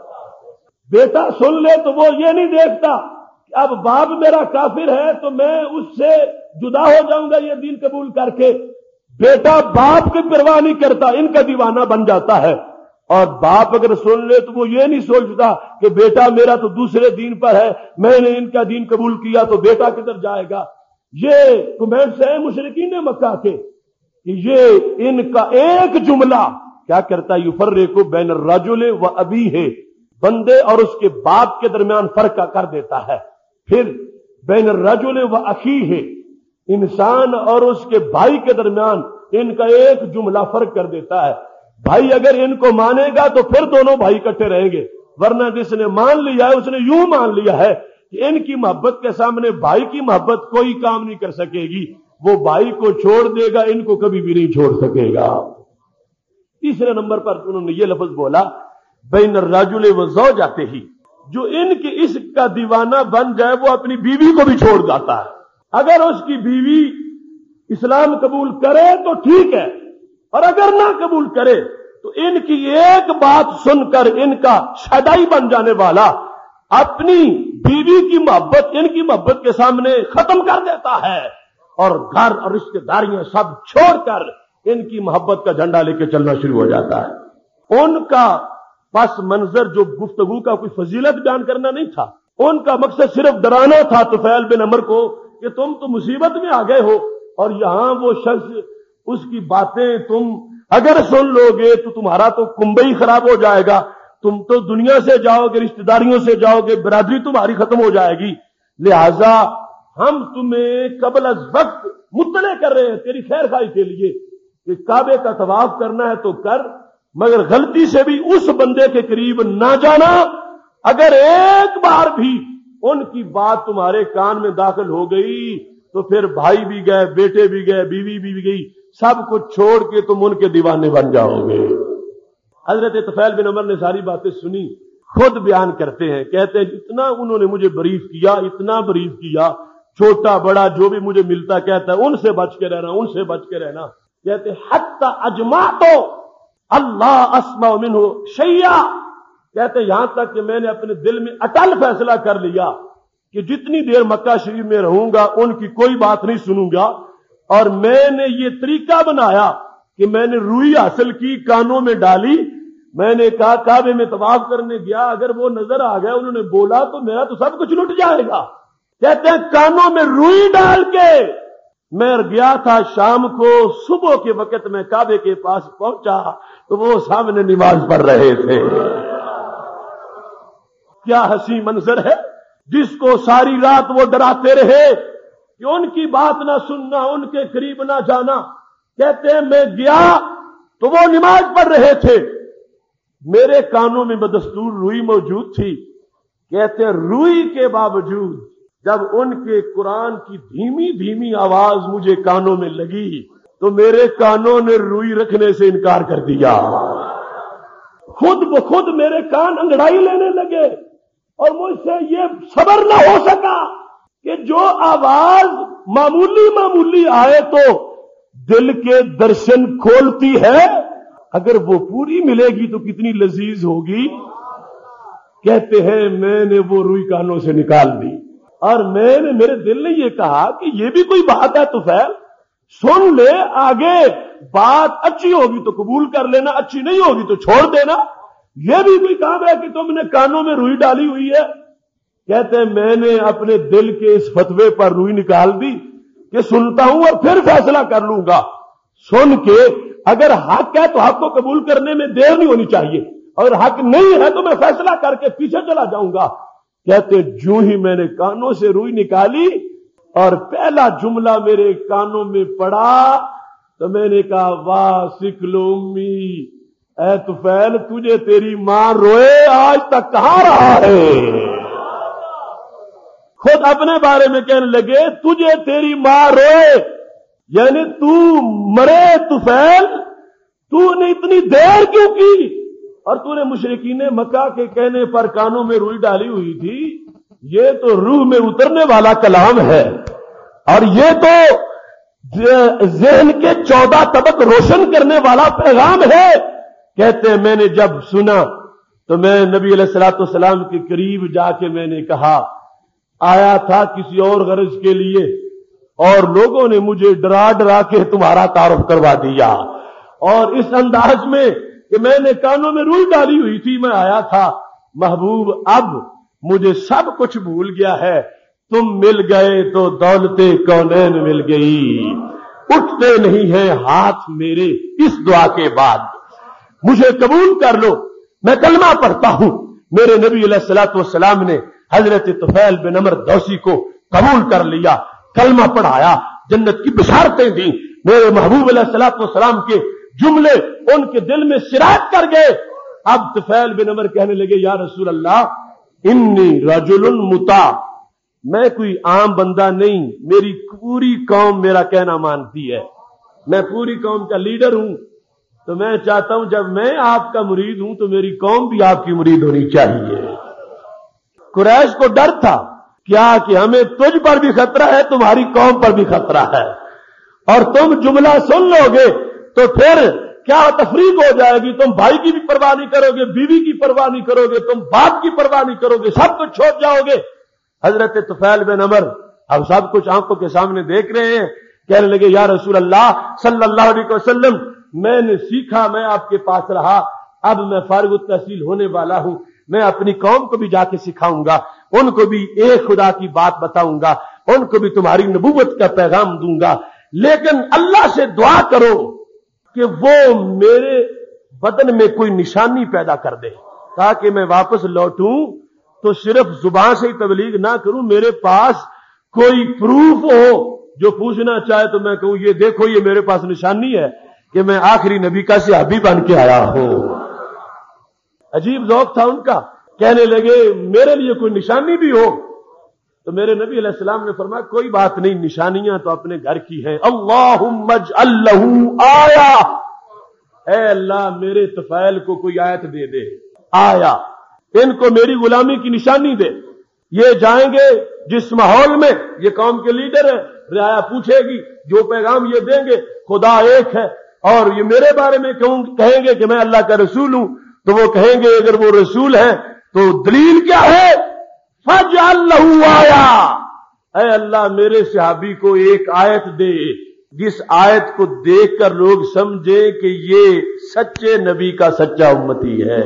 بیٹا سن لے تو وہ یہ نہیں دیکھتا کہ اب باپ میرا کافر ہے تو میں اس سے جدا ہو جاؤں گا یہ دین قبول کر کے. بیٹا باپ کی پرواہ نہیں کرتا، ان کا دیوانہ بن جاتا ہے. اور باپ اگر سن لے تو وہ یہ نہیں سوچتا کہ بیٹا میرا تو دوسرے دین پر ہے، میں نے ان کا دین قبول کیا تو بیٹا کدھر جائے گا. یہ کمنٹس ہیں مشرکین مکہ کے کہ یہ ان کا ایک جملہ کیا کرتا ہے؟ یفرق بین الرجل و ابیہ، بندے اور اس کے باپ کے درمیان فرق کر دیتا ہے. پھر بین الرجل و اخیہ، انسان اور اس کے بھائی کے درمیان ان کا ایک جملہ فرق کر دیتا ہے. بھائی اگر ان کو مانے گا تو پھر دونوں بھائی اکٹھے رہیں گے، ورنہ جس نے مان لیا ہے اس نے یوں مان لیا ہے کہ ان کی محبت کے سامنے بھائی کی محبت کوئی کام نہیں کر سکے گی. وہ بھائی کو چھوڑ دے گا، ان کو کبھی بھی نہیں چھوڑ سکے گا. تیسرے نمبر پر انہوں نے یہ لفظ بولا بین الرجل و زوجتہ، جو ان کے اس کا دیوانہ بن جائے وہ اپنی بیوی کو بھی چھوڑ جاتا ہے. اگر اس کی بیوی اسلام قبول کرے تو ٹھیک ہے، اور اگر نہ قبول کرے تو ان کی ایک بات سن کر ان کا شدائی بن جانے والا اپنی بیوی کی محبت ان کی محبت کے سامنے ختم کر دیتا ہے اور گھر اور رشتہ داریاں سب چھوڑ کر ان کی محبت کا جھنڈا لے کے چلنا شروع ہو جاتا ہے. ان کا پس منظر جو گفتگو کا کوئی فضیلت بیان کرنا نہیں تھا، ان کا مقصد صرف ڈرانا تھا طفیل بن عمر کو کہ تم تو مصیبت میں آ گئے ہو اور یہاں وہ شخص اس کی باتیں تم اگر سن لو گے تو تمہارا تو کنبہ ہی خراب ہو جائے گا، تم تو دنیا سے جاؤ گے، رشتہ داریوں سے جاؤ گے، برادری تمہاری ختم ہو جائے گی. لہذا ہم تمہیں قبل از وقت مطلع کر رہے ہیں تیری خیر خواہی کے لیے کہ کعبے کا طواف کرنا ہے تو کر، مگر غلطی سے بھی اس بندے کے قریب نہ جانا. اگر ایک بار بھی ان کی بات تمہارے کان میں داخل ہو گئی تو پھر بھائی بھی گئے، بیٹے بھی گئے، بیوی بھی گئی، سب کچھ چھوڑ کے تم ان کے دیوانے بن جاؤ گے. حضرت طفیل بن عمر نے ساری باتیں سنی، خود بیان کرتے ہیں، کہتے ہیں اتنا انہوں نے مجھے بریف کیا، اتنا بریف کیا، چھوٹا بڑا جو بھی مجھے ملتا کہتا ہے ان سے بچ کے رہنا، ان سے بچ کے رہنا. کہتے حتی اجمعت اللہ اسمع منہ شیئا، کہتے یہاں تک کہ میں نے اپنے دل میں اٹل فیصلہ کر لیا کہ جتنی دیر مکہ شریف میں رہوں گا ان کی کوئی بات نہیں سنوں گا. اور میں نے یہ طریقہ بنایا کہ میں نے روئی حاصل کی، کانوں میں ڈالی، میں نے کہا کعبے میں طواف کرنے گیا، اگر وہ نظر آ گیا انہوں نے بولا تو میرا تو سب کچھ لٹ جائے گا. کہتے ہیں کانوں میں روئی ڈال کے میں گیا تھا شام کو، صبح کے وقت میں کعبے کے پاس پہنچا تو وہ سامنے نماز پڑھ رہے تھے. کیا حسین منظر ہے. جس کو ساری رات وہ ڈراتے رہے کہ ان کی بات نہ سننا، ان کے قریب نہ جانا. کہتے ہیں میں گیا تو وہ نماز پڑھ رہے تھے، میرے کانوں میں بدستور روئی موجود تھی. کہتے ہیں روئی کے باوجود جب ان کے قرآن کی دھیمی دھیمی آواز مجھے کانوں میں لگی تو میرے کانوں نے روئی رکھنے سے انکار کر دیا. خود بخود میرے کان انگڑائی لینے لگے اور مجھ سے یہ صبر نہ ہو سکا کہ جو آواز معمولی معمولی آئے تو دل کے درشن کھولتی ہے، اگر وہ پوری ملے گی تو کتنی لذیذ ہوگی. کہتے ہیں میں نے وہ روئی کانوں سے نکال دی اور میرے دل نے یہ کہا کہ یہ بھی کوئی بات ہے طفیل، سن لے، آگے بات اچھی ہوگی تو قبول کر لینا، اچھی نہیں ہوگی تو چھوڑ دینا. یہ بھی کوئی کام ہے کہ تم نے کانوں میں روئی ڈالی ہوئی ہے. کہتے ہیں میں نے اپنے دل کے اس فتوے پر روئی نکال دی کہ سنتا ہوں اور پھر فیصلہ کر لوں گا. سن کے اگر حق ہے تو حق کو قبول کرنے میں دیر نہیں ہونی چاہیے، اور حق نہیں ہے تو میں فیصلہ کر کے پیچھے چلا جاؤں گا. کہتے جو ہی میں نے کانوں سے روئی نکالی اور پہلا جملہ میرے کانوں میں پڑا تو میں نے کہا واہ سکھ امی، اے طفیل تجھے تیری ماں روئے آج تک کہاں رہا ہے. خود اپنے بارے میں کہنے لگے تجھے تیری ماں روئے، یعنی تو مرے طفیل، تو نے اتنی دیر کیوں کی؟ اور تو نے مشرکین مکہ کے کہنے پر کانوں میں روئی ڈالی ہوئی تھی. یہ تو روح میں اترنے والا کلام ہے اور یہ تو ذہن کے 14 طبق روشن کرنے والا پیغام ہے. کہتے ہیں میں نے جب سنا تو میں نبی علیہ الصلوۃ والسلام کے قریب جا کے میں نے کہا آیا تھا کسی اور غرض کے لیے اور لوگوں نے مجھے ڈرا ڈرا کے تمہارا تعارف کروا دیا، اور اس انداز میں کہ میں نے کانوں میں روئی ڈالی ہوئی تھی میں آیا تھا. محبوب اب مجھے سب کچھ بھول گیا ہے، تم مل گئے تو دولت کونین مل گئی. اٹھتے نہیں ہیں ہاتھ میرے اس دعا کے بعد، مجھے قبول کر لو، میں کلمہ پڑھتا ہوں. میرے نبی علیہ الصلوۃ والسلام نے حضرت طفیل بن عمر دوسی کو قبول کر لیا، کلمہ پڑھایا، جنت کی بشارتیں دی. میرے محبوب علیہ الصلوۃ والسلام کے جملے ان کے دل میں سرایت کر گئے. اب طفیل بن عمر کہنے لگے یا رسول اللہ انی رجل مطاع، میں کوئی عام بندہ نہیں، میری پوری قوم میرا کہنا مانتی ہے، میں پوری قوم کا لیڈر ہوں، تو میں چاہتا ہوں جب میں آپ کا مرید ہوں تو میری قوم بھی آپ کی مرید ہونی چاہیے. قریش کو ڈر تھا کیا کہ ہمیں تجھ پر بھی خطرہ ہے، تمہاری قوم پر بھی خطرہ ہے، اور تم جملہ سن لو گے تو پھر کیا تفریق ہو جائے گی، تم بھائی کی بھی پرواہ نہیں کرو گے، بیوی کی پرواہ نہیں کرو گے، تم باپ کی پرواہ نہیں کرو گے، سب کچھ چھوڑ جاؤ گے. حضرت طفیل بن عمر اب سب کچھ آنکھوں کے سامنے دیکھ رہے ہیں، کہنے لگے یا رسول اللہ صلی اللہ علیہ وسلم میں نے سیکھا، میں آپ کے پاس رہا، اب میں فارغ التحصیل ہونے والا ہوں، میں اپنی قوم کو بھی جا کے سکھاؤں گا، ان کو بھی ایک خدا کی بات بتاؤں گا، ان کو بھی تمہاری نبوت کا پیغام دوں گا، لیکن اللہ سے دعا کرو کہ وہ میرے بدن میں کوئی نشانی پیدا کر دے تاکہ میں واپس لوٹوں تو صرف زبان سے ہی تبلیغ نہ کروں، میرے پاس کوئی پروف ہو، جو پوچھنا چاہے تو میں کہوں یہ دیکھو یہ میرے پاس نشانی ہے کہ میں آخری نبی کا صحابی بن کے آیا ہوں. عجیب ذوق تھا ان کا. کہنے لگے میرے لیے کوئی نشانی بھی ہو، تو میرے نبی علیہ السلام نے فرمایا کوئی بات نہیں، نشانیاں تو اپنے گھر کی ہیں. اللہم اجعل لہ آیا، اے اللہ میرے طفیل کو کوئی آیت دے دے، آیا، ان کو میری غلامی کی نشانی دے. یہ جائیں گے جس ماحول میں، یہ قوم کے لیڈر ہے، رعایا پوچھے گی، جو پیغام یہ دیں گے خدا ایک ہے، اور یہ میرے بارے میں کہیں گے کہ میں اللہ کا رسول ہوں، تو وہ کہیں گے اگر وہ رسول ہے تو دلیل کیا ہے؟ فَاجْعَلْ لَهُ آیا، اے اللہ میرے صحابی کو ایک آیت دے جس آیت کو دیکھ کر لوگ سمجھے کہ یہ سچے نبی کا سچا امتی ہے.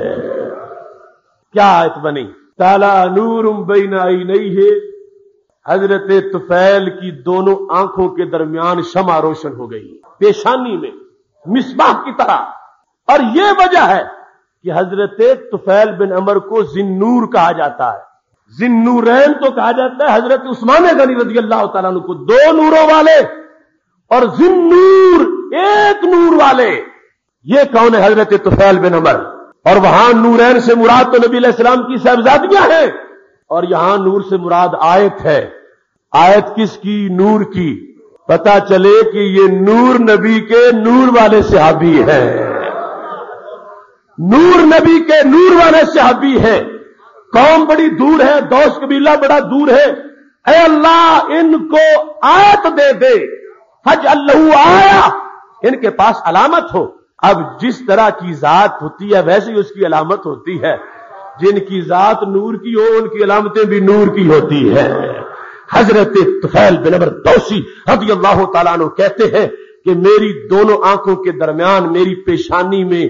کیا آیت بنی؟ تالا نور بین عینیہ، حضرت طفیل کی دونوں آنکھوں کے درمیان شمع روشن ہو گئی، پیشانی میں مصباح کی طرح. اور یہ وجہ ہے کہ حضرت طفیل بن عمر کو ذی النور کہا جاتا ہے. ذی-النورین تو کہا جاتا ہے حضرت عثمان غنی رضی اللہ تعالیٰ عنہ کو، دو نوروں والے، اور ذی-النور ایک نور والے، یہ کون ہے؟ حضرت طفیل بن عمر۔ اور وہاں نورین سے مراد تو نبی علیہ السلام کی صاحبزادیاں ہیں، اور یہاں نور سے مراد آیت ہے۔ آیت کس کی؟ نور کی۔ پتا چلے کہ یہ نور نبی کے نور والے صحابی ہیں، نور نبی کے نور والے صحابی ہیں۔ قوم بڑی دور ہے، دوس قبیلہ بڑا دور ہے، اے اللہ ان کو آیت دے دے، فجعل لہ آیا، ان کے پاس علامت ہو۔ اب جس طرح کی ذات ہوتی ہے ویسے ہی اس کی علامت ہوتی ہے، جن کی ذات نور کی ہو ان کی علامتیں بھی نور کی ہوتی ہے۔ حضرت طفیل بن عمر دوسی رضی اللہ تعالیٰ عنہ کہتے ہیں کہ میری دونوں آنکھوں کے درمیان میری پیشانی میں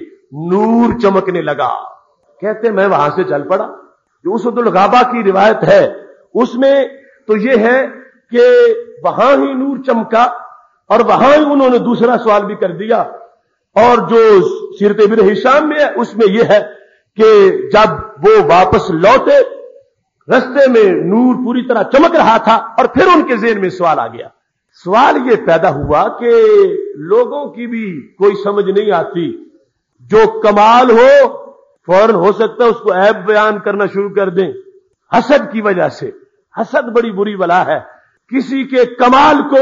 نور چمکنے لگا۔ کہتے میں وہاں سے چل پڑا۔ جو اسد الغابہ کی روایت ہے اس میں تو یہ ہے کہ وہاں ہی نور چمکا، اور وہاں ہی انہوں نے دوسرا سوال بھی کر دیا۔ اور جو سیرت ابن ہشام میں ہے اس میں یہ ہے کہ جب وہ واپس لوٹے رستے میں نور پوری طرح چمک رہا تھا، اور پھر ان کے ذہن میں سوال آ گیا۔ سوال یہ پیدا ہوا کہ لوگوں کی بھی کوئی سمجھ نہیں آتی، جو کمال ہو فوراً ہو سکتا ہے اس کو عیب بیان کرنا شروع کر دیں حسد کی وجہ سے۔ حسد بڑی بری بلا ہے، کسی کے کمال کو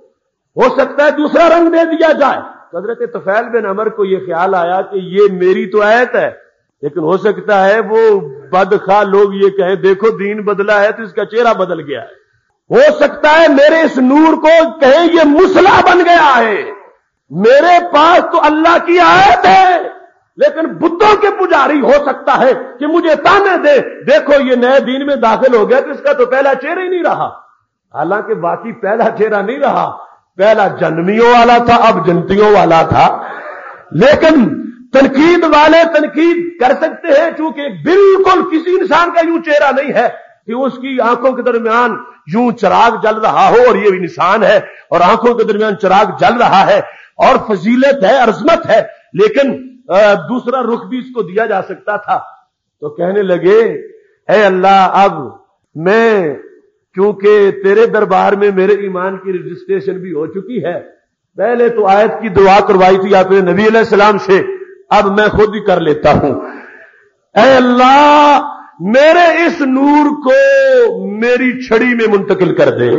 ہو سکتا ہے دوسرا رنگ دے دیا جائے۔ حضرت طفیل بن عمر کو یہ خیال آیا کہ یہ میری تو آیت ہے، لیکن ہو سکتا ہے وہ بدخواہ لوگ یہ کہیں دیکھو دین بدلا ہے تو اس کا چہرہ بدل گیا ہے، ہو سکتا ہے میرے اس نور کو کہیں یہ مسلح بن گیا ہے، میرے پاس تو اللہ کی آیت ہے لیکن بتوں کے پجاری ہو سکتا ہے کہ مجھے تانے دے، دیکھو یہ نئے دین میں داخل ہو گیا تو اس کا تو پہلا چہرہ ہی نہیں رہا۔ حالانکہ باقی پہلا چہرہ نہیں رہا، پہلا جنمیوں والا تھا اب جنتیوں والا تھا۔ لیکن تنقید والے تنقید کر سکتے ہیں، چونکہ بالکل کسی انسان کا یوں چہرہ نہیں ہے کہ اس کی آنکھوں کے درمیان یوں چراغ جل رہا ہو، اور یہ انسان ہے اور آنکھوں کے درمیان چراغ جل رہا ہے اور فضیلت ہے، عظمت ہے، لیکن دوسرا رخ بھی اس کو دیا جا سکتا تھا۔ تو کہنے لگے اے اللہ اب میں کیونکہ تیرے دربار میں میرے ایمان کی رجسٹریشن بھی ہو چکی ہے، پہلے تو آیت کی دعا کروائی تھی آپ نے نبی علیہ السلام سے، اب میں خود ہی کر لیتا ہوں۔ اے اللہ میرے اس نور کو میری چھڑی میں منتقل کر دے۔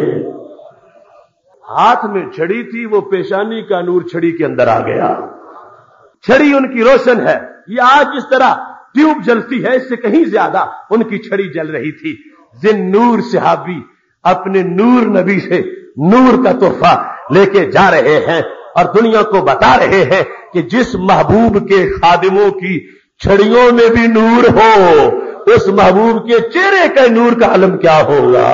ہاتھ میں چھڑی تھی، وہ پیشانی کا نور چھڑی کے اندر آ گیا، چھڑی ان کی روشن ہے۔ یہ آج جس طرح ٹیوب جلتی ہے اس سے کہیں زیادہ ان کی چھڑی جل رہی تھی۔ ذی-النور صحابی اپنے نور نبی سے نور کا تحفہ لے کے جا رہے ہیں اور دنیا کو بتا رہے ہیں کہ جس محبوب کے خادموں کی چھڑیوں میں بھی نور ہو اس محبوب کے چہرے کا نور کا عالم کیا ہوگا۔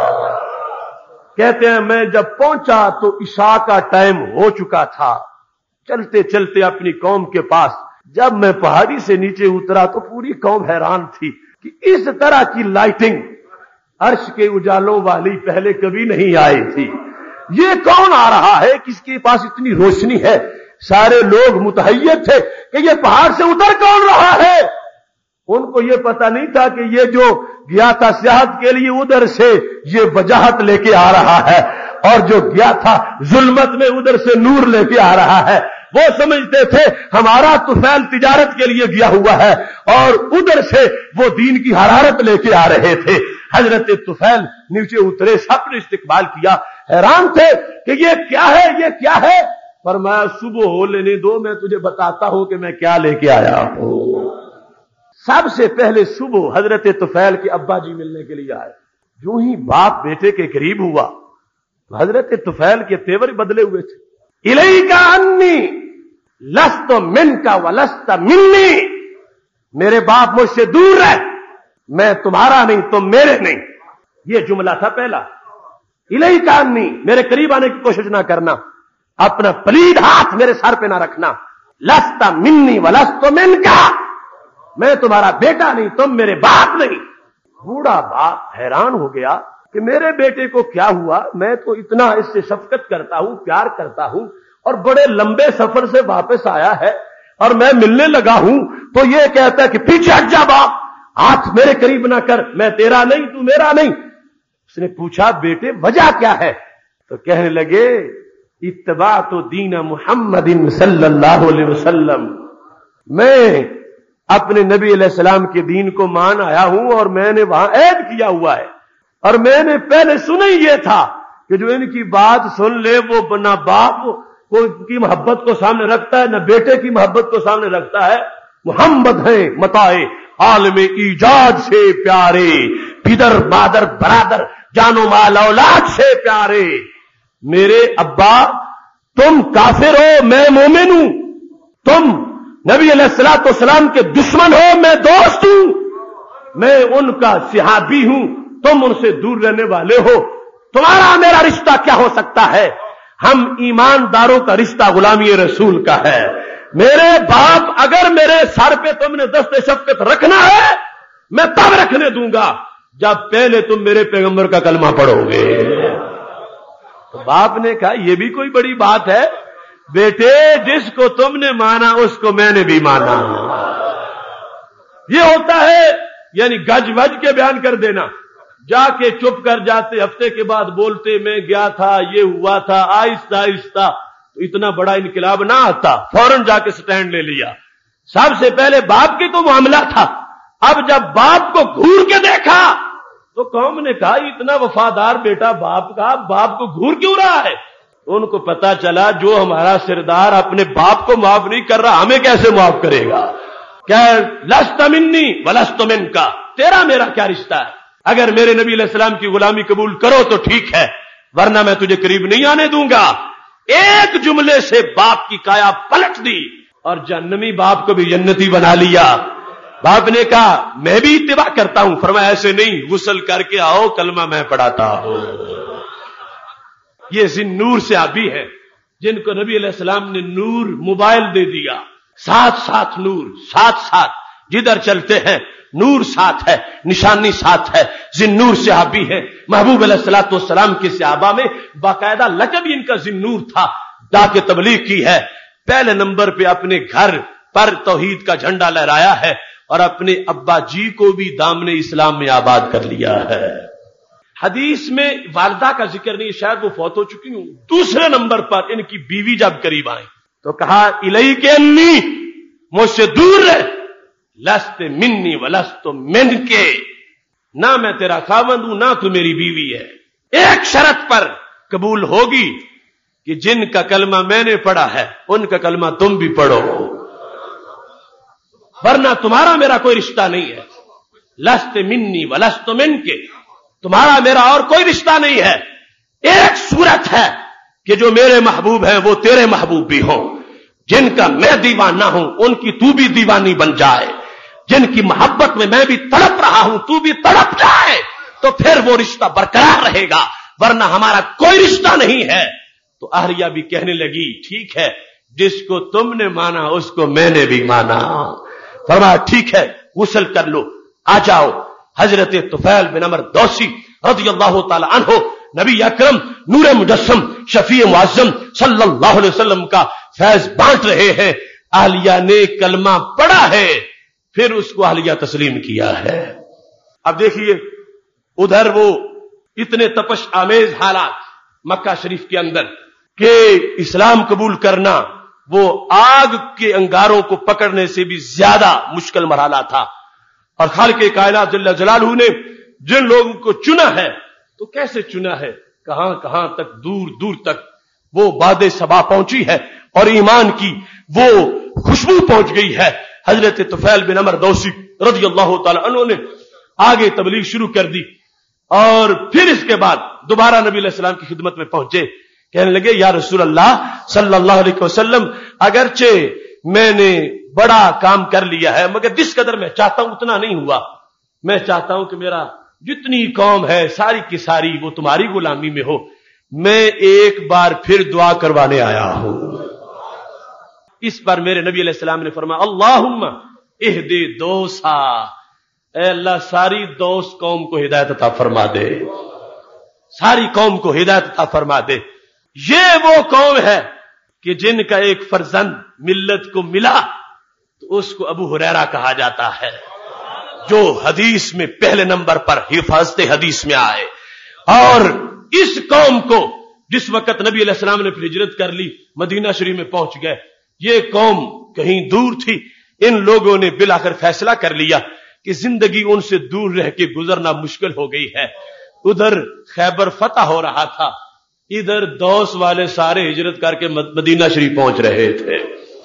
کہتے ہیں میں جب پہنچا تو عشاء کا ٹائم ہو چکا تھا، چلتے چلتے اپنی قوم کے پاس جب میں پہاڑی سے نیچے اترا تو پوری قوم حیران تھی کہ اس طرح کی لائٹنگ عرش کے اجالوں والی پہلے کبھی نہیں آئی تھی۔ یہ کون آ رہا ہے، کس کے پاس اتنی روشنی ہے؟ سارے لوگ متحیر تھے کہ یہ پہاڑ سے اتر کون رہا ہے۔ ان کو یہ پتا نہیں تھا کہ یہ جو گیا تھا سیاحت کے لیے ادھر سے یہ وجاہت لے کے آ رہا ہے، اور جو گیا تھا ظلمت میں ادھر سے نور لے کے آ رہا ہے۔ وہ سمجھتے تھے ہمارا طفیل تجارت کے لیے گیا ہوا ہے، اور ادھر سے وہ دین کی حرارت لے کے آ رہے تھے۔ حضرت طفیل نیچے اترے، سب نے استقبال کیا، حیران تھے کہ یہ کیا ہے، یہ کیا ہے۔ فرمایا صبح ہو لینے دو، میں تجھے بتاتا ہوں کہ میں کیا لے کے آیا ہوں۔ سب سے پہلے صبح حضرت طفیل کے ابا جی ملنے کے لیے آئے۔ جو ہی باپ بیٹے کے قریب ہوا تو حضرت طفیل کے تیور بدلے ہوئے تھے۔ الیک انی لست منک ولست منی، میرے باپ مجھ سے دور رہ، میں تمہارا نہیں تم میرے نہیں۔ یہ جملہ تھا پہلا۔ الیک انی، میرے قریب آنے کی کوشش نہ کرنا، اپنا پلید ہاتھ میرے سر پہ نہ رکھنا۔ لست منی ولست منک، میں تمہارا بیٹا نہیں تم میرے باپ نہیں۔ بوڑھا باپ حیران ہو گیا کہ میرے بیٹے کو کیا ہوا، میں تو اتنا اس سے شفقت کرتا ہوں، پیار کرتا ہوں، اور بڑے لمبے سفر سے واپس آیا ہے اور میں ملنے لگا ہوں تو یہ کہتا ہے کہ پیچھے ہٹ جا باپ، ہاتھ میرے قریب نہ کر، میں تیرا نہیں تو میرا نہیں۔ اس نے پوچھا بیٹے وجہ کیا ہے؟ تو کہنے لگے اتباع تو دین محمد صلی اللہ علیہ وسلم، میں اپنے نبی علیہ السلام کے دین کو مان آیا ہوں اور میں نے وہاں عیب کیا ہوا ہے، اور میں نے پہلے سنا ہی یہ تھا کہ جو ان کی بات سن لے وہ نہ باپ کو کی محبت کو سامنے رکھتا ہے، نہ بیٹے کی محبت کو سامنے رکھتا ہے۔ محمد ہیں متائے عالم ایجاد سے پیارے، پدر مادر برادر جان و مال اولاد سے پیارے۔ میرے ابا تم کافر ہو میں مومن ہوں، تم نبی علیہ الصلوۃ والسلام کے دشمن ہو میں دوست ہوں، میں ان کا صحابی ہوں، تم ان سے دور رہنے والے ہو، تمہارا میرا رشتہ کیا ہو سکتا ہے؟ ہم ایمانداروں کا رشتہ غلامی رسول کا ہے۔ میرے باپ اگر میرے سر پہ تم نے دست شفقت رکھنا ہے میں تب رکھنے دوں گا جب پہلے تم میرے پیغمبر کا کلمہ پڑھو گے۔ تو باپ نے کہا یہ بھی کوئی بڑی بات ہے بیٹے، جس کو تم نے مانا اس کو میں نے بھی مانا۔ یہ ہوتا ہے یعنی گج وج کے بیان کر دینا، جا کے چپ کر جاتے، ہفتے کے بعد بولتے میں گیا تھا یہ ہوا تھا، آہستہ آہستہ تو اتنا بڑا انقلاب نہ آتا، فوراً جا کے سٹینڈ لے لیا۔ سب سے پہلے باپ کے تو معاملہ تھا، اب جب باپ کو گھور کے دیکھا تو قوم نے کہا اتنا وفادار بیٹا باپ کا، باپ کو گھور کیوں رہا ہے؟ ان کو پتا چلا جو ہمارا سردار اپنے باپ کو معاف نہیں کر رہا ہمیں کیسے معاف کرے گا؟ کیا لست منی ولست منکا، تیرا میرا کیا رشتہ ہے؟ اگر میرے نبی علیہ السلام کی غلامی قبول کرو تو ٹھیک ہے، ورنہ میں تجھے قریب نہیں آنے دوں گا۔ ایک جملے سے باپ کی کایا پلٹ دی اور جہنمی باپ کو بھی جنتی بنا لیا۔ باپ نے کہا میں بھی اتباع کرتا ہوں، فرمایا ایسے نہیں، غسل کر کے آؤ کلمہ میں پڑھاتا ہوں۔ یہ ذی-نور صحابی ہے جن کو نبی علیہ السلام نے نور موبائل دے دیا، ساتھ ساتھ نور، ساتھ ساتھ جدھر چلتے ہیں نور ساتھ ہے، نشانی ساتھ ہے، ذی-نور صحابی ہے۔ محبوب علیہ الصلوۃ والسلام کے صحابہ میں باقاعدہ لقب ان کا ذی-نور تھا۔ ڈاک تبلیغ کی ہے، پہلے نمبر پہ اپنے گھر پر توحید کا جھنڈا لہرایا ہے اور اپنے ابا جی کو بھی دامن اسلام میں آباد کر لیا ہے۔ حدیث میں والدہ کا ذکر نہیں، شاید وہ فوت ہو چکی ہوں۔ دوسرے نمبر پر ان کی بیوی جب قریب آئیں تو کہا الیک انی، مجھ سے دور رہ، لست منی ولست من کے، نہ میں تیرا خاوند ہوں نہ تو میری بیوی ہے، ایک شرط پر قبول ہوگی کہ جن کا کلمہ میں نے پڑھا ہے ان کا کلمہ تم بھی پڑھو، ورنہ تمہارا میرا کوئی رشتہ نہیں ہے۔ لست منی ولست من کے، تمہارا میرا اور کوئی رشتہ نہیں ہے۔ ایک صورت ہے کہ جو میرے محبوب ہیں وہ تیرے محبوب بھی ہوں، جن کا میں دیوانہ ہوں ان کی تو بھی دیوانی بن جائے، جن کی محبت میں بھی تڑپ رہا ہوں تو بھی تڑپ جائے، تو پھر وہ رشتہ برقرار رہے گا، ورنہ ہمارا کوئی رشتہ نہیں ہے۔ تو اہلیہ بھی کہنے لگی ٹھیک ہے، جس کو تم نے مانا اس کو میں نے بھی مانا۔ فرمایا ٹھیک ہے غسل کر لو، آ جاؤ۔ حضرت طفیل بن عمرو دوسی رضی اللہ تعالی عنہ نبی اکرم نور مجسم شفیع معظم صلی اللہ علیہ وسلم کا فیض بانٹ رہے ہیں۔ اہلیہ نے کلمہ پڑھا ہے، پھر اس کو اہلیہ تسلیم کیا ہے۔ اب دیکھیے ادھر وہ اتنے تپش آمیز حالات مکہ شریف کے اندر کہ اسلام قبول کرنا وہ آگ کے انگاروں کو پکڑنے سے بھی زیادہ مشکل مرحلہ تھا، اور خالق کائنات جل جلالہ نے جن لوگوں کو چنا ہے تو کیسے چنا ہے، کہاں کہاں تک دور دور تک وہ باد صبا پہنچی ہے اور ایمان کی وہ خوشبو پہنچ گئی ہے۔ حضرت طفیل بن عمرو دوسی رضی اللہ تعالی عنہ نے آگے تبلیغ شروع کر دی، اور پھر اس کے بعد دوبارہ نبی علیہ السلام کی خدمت میں پہنچے، کہنے لگے یا رسول اللہ صلی اللہ علیہ وسلم، اگرچہ میں نے بڑا کام کر لیا ہے مگر جس قدر میں چاہتا ہوں اتنا نہیں ہوا، میں چاہتا ہوں کہ میرا جتنی قوم ہے ساری کی ساری وہ تمہاری غلامی میں ہو، میں ایک بار پھر دعا کروانے آیا ہوں۔ اس پر میرے نبی علیہ السلام نے فرمایا اللہم اہدی دوسا، اے اللہ ساری دوست قوم کو ہدایت عطا فرما دے، ساری قوم کو ہدایت عطا فرما دے۔ یہ وہ قوم ہے کہ جن کا ایک فرزند ملت کو ملا تو اس کو ابو ہریرہ کہا جاتا ہے، جو حدیث میں پہلے نمبر پر حفاظت حدیث میں آئے. اور اس قوم کو جس وقت نبی علیہ السلام نے پھر ہجرت کر لی، مدینہ شریف میں پہنچ گئے، یہ قوم کہیں دور تھی. ان لوگوں نے بالآخر فیصلہ کر لیا کہ زندگی ان سے دور رہ کے گزرنا مشکل ہو گئی ہے. ادھر خیبر فتح ہو رہا تھا، ادھر دوس والے سارے ہجرت کر کے مدینہ شریف پہنچ رہے تھے.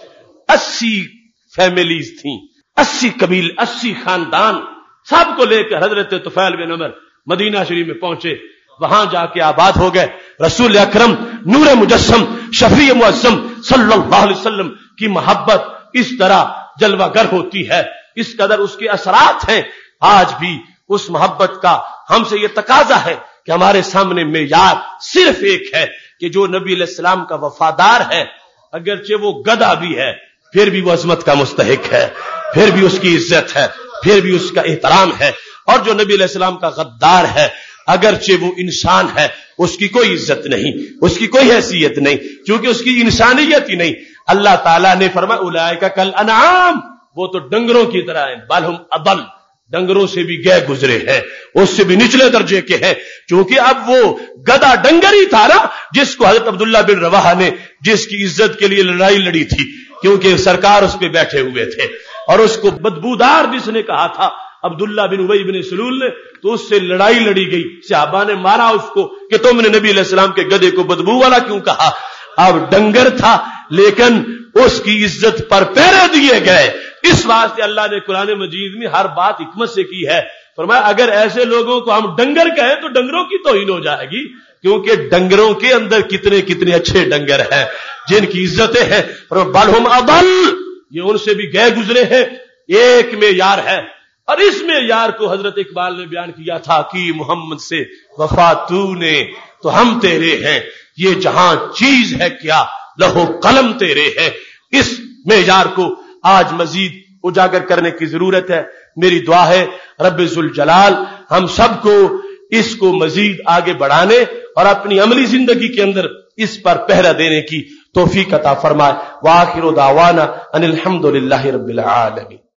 80 فیملیز تھیں، 80 قبیل، 80 خاندان، سب کو لے کر حضرت طفیل بن عمر مدینہ شریف میں پہنچے. وہاں جا کے آباد ہو گئے. رسول اکرم نور مجسم شفیع معظم صلی اللہ علیہ وسلم کی محبت اس طرح جلوہ گر ہوتی ہے، اس قدر اس کے اثرات ہیں. آج بھی اس محبت کا ہم سے یہ تقاضا ہے کہ ہمارے سامنے معیار صرف ایک ہے کہ جو نبی علیہ السلام کا وفادار ہے، اگرچہ وہ گدھا بھی ہے پھر بھی وہ عظمت کا مستحق ہے، پھر بھی اس کی عزت ہے، پھر بھی اس کا احترام ہے. اور جو نبی علیہ السلام کا غدار ہے، اگرچہ وہ انسان ہے، اس کی کوئی عزت نہیں، اس کی کوئی حیثیت نہیں، کیونکہ اس کی انسانیت ہی نہیں. اللہ تعالیٰ نے فرمایا اولئک کالانعام، وہ تو ڈنگروں کی طرح ہیں، بل ہم اضل، ڈنگروں سے بھی گئے گزرے ہیں، اس سے بھی نچلے درجے کے ہیں. کیونکہ اب وہ گدھا ڈنگر ہی تھا نا جس کو حضرت عبداللہ بن رواحہ نے جس کی عزت کے لیے لڑائی لڑی تھی، کیونکہ سرکار اس پہ بیٹھے ہوئے تھے. اور اس کو بدبودار جس نے کہا تھا عبداللہ بن ابی بن سلول نے، تو اس سے لڑائی لڑی گئی. صحابہ نے مارا اس کو کہ تم نے نبی علیہ السلام کے گدھے کو بدبو والا کیوں کہا. اب ڈنگر تھا لیکن اس کی عزت پر پیرے دیے گئے. اس واسطے اللہ نے قرآن مجید میں ہر بات حکمت سے کی ہے. فرمایا اگر ایسے لوگوں کو ہم ڈنگر کہیں تو ڈنگروں کی توہین ہو جائے گی، کیونکہ ڈنگروں کے اندر کتنے کتنے اچھے ڈنگر ہیں جن کی عزتیں ہیں. بل ہم اضل، یہ ان سے بھی گئے گزرے ہیں. ایک معیار ہے، اور اس معیار کو حضرت اقبال نے بیان کیا تھا کہ محمد سے وفا تو نے تو ہم تیرے ہیں، یہ جہاں چیز ہے کیا لہو قلم تیرے ہیں. اس معیار کو آج مزید اجاگر کرنے کی ضرورت ہے. میری دعا ہے رب ذوالجلال ہم سب کو اس کو مزید آگے بڑھانے اور اپنی عملی زندگی کے اندر اس پر پہرا دینے کی توفیق عطا فرمائے. وآخر دعوانا ان الحمد للہ رب العالمین.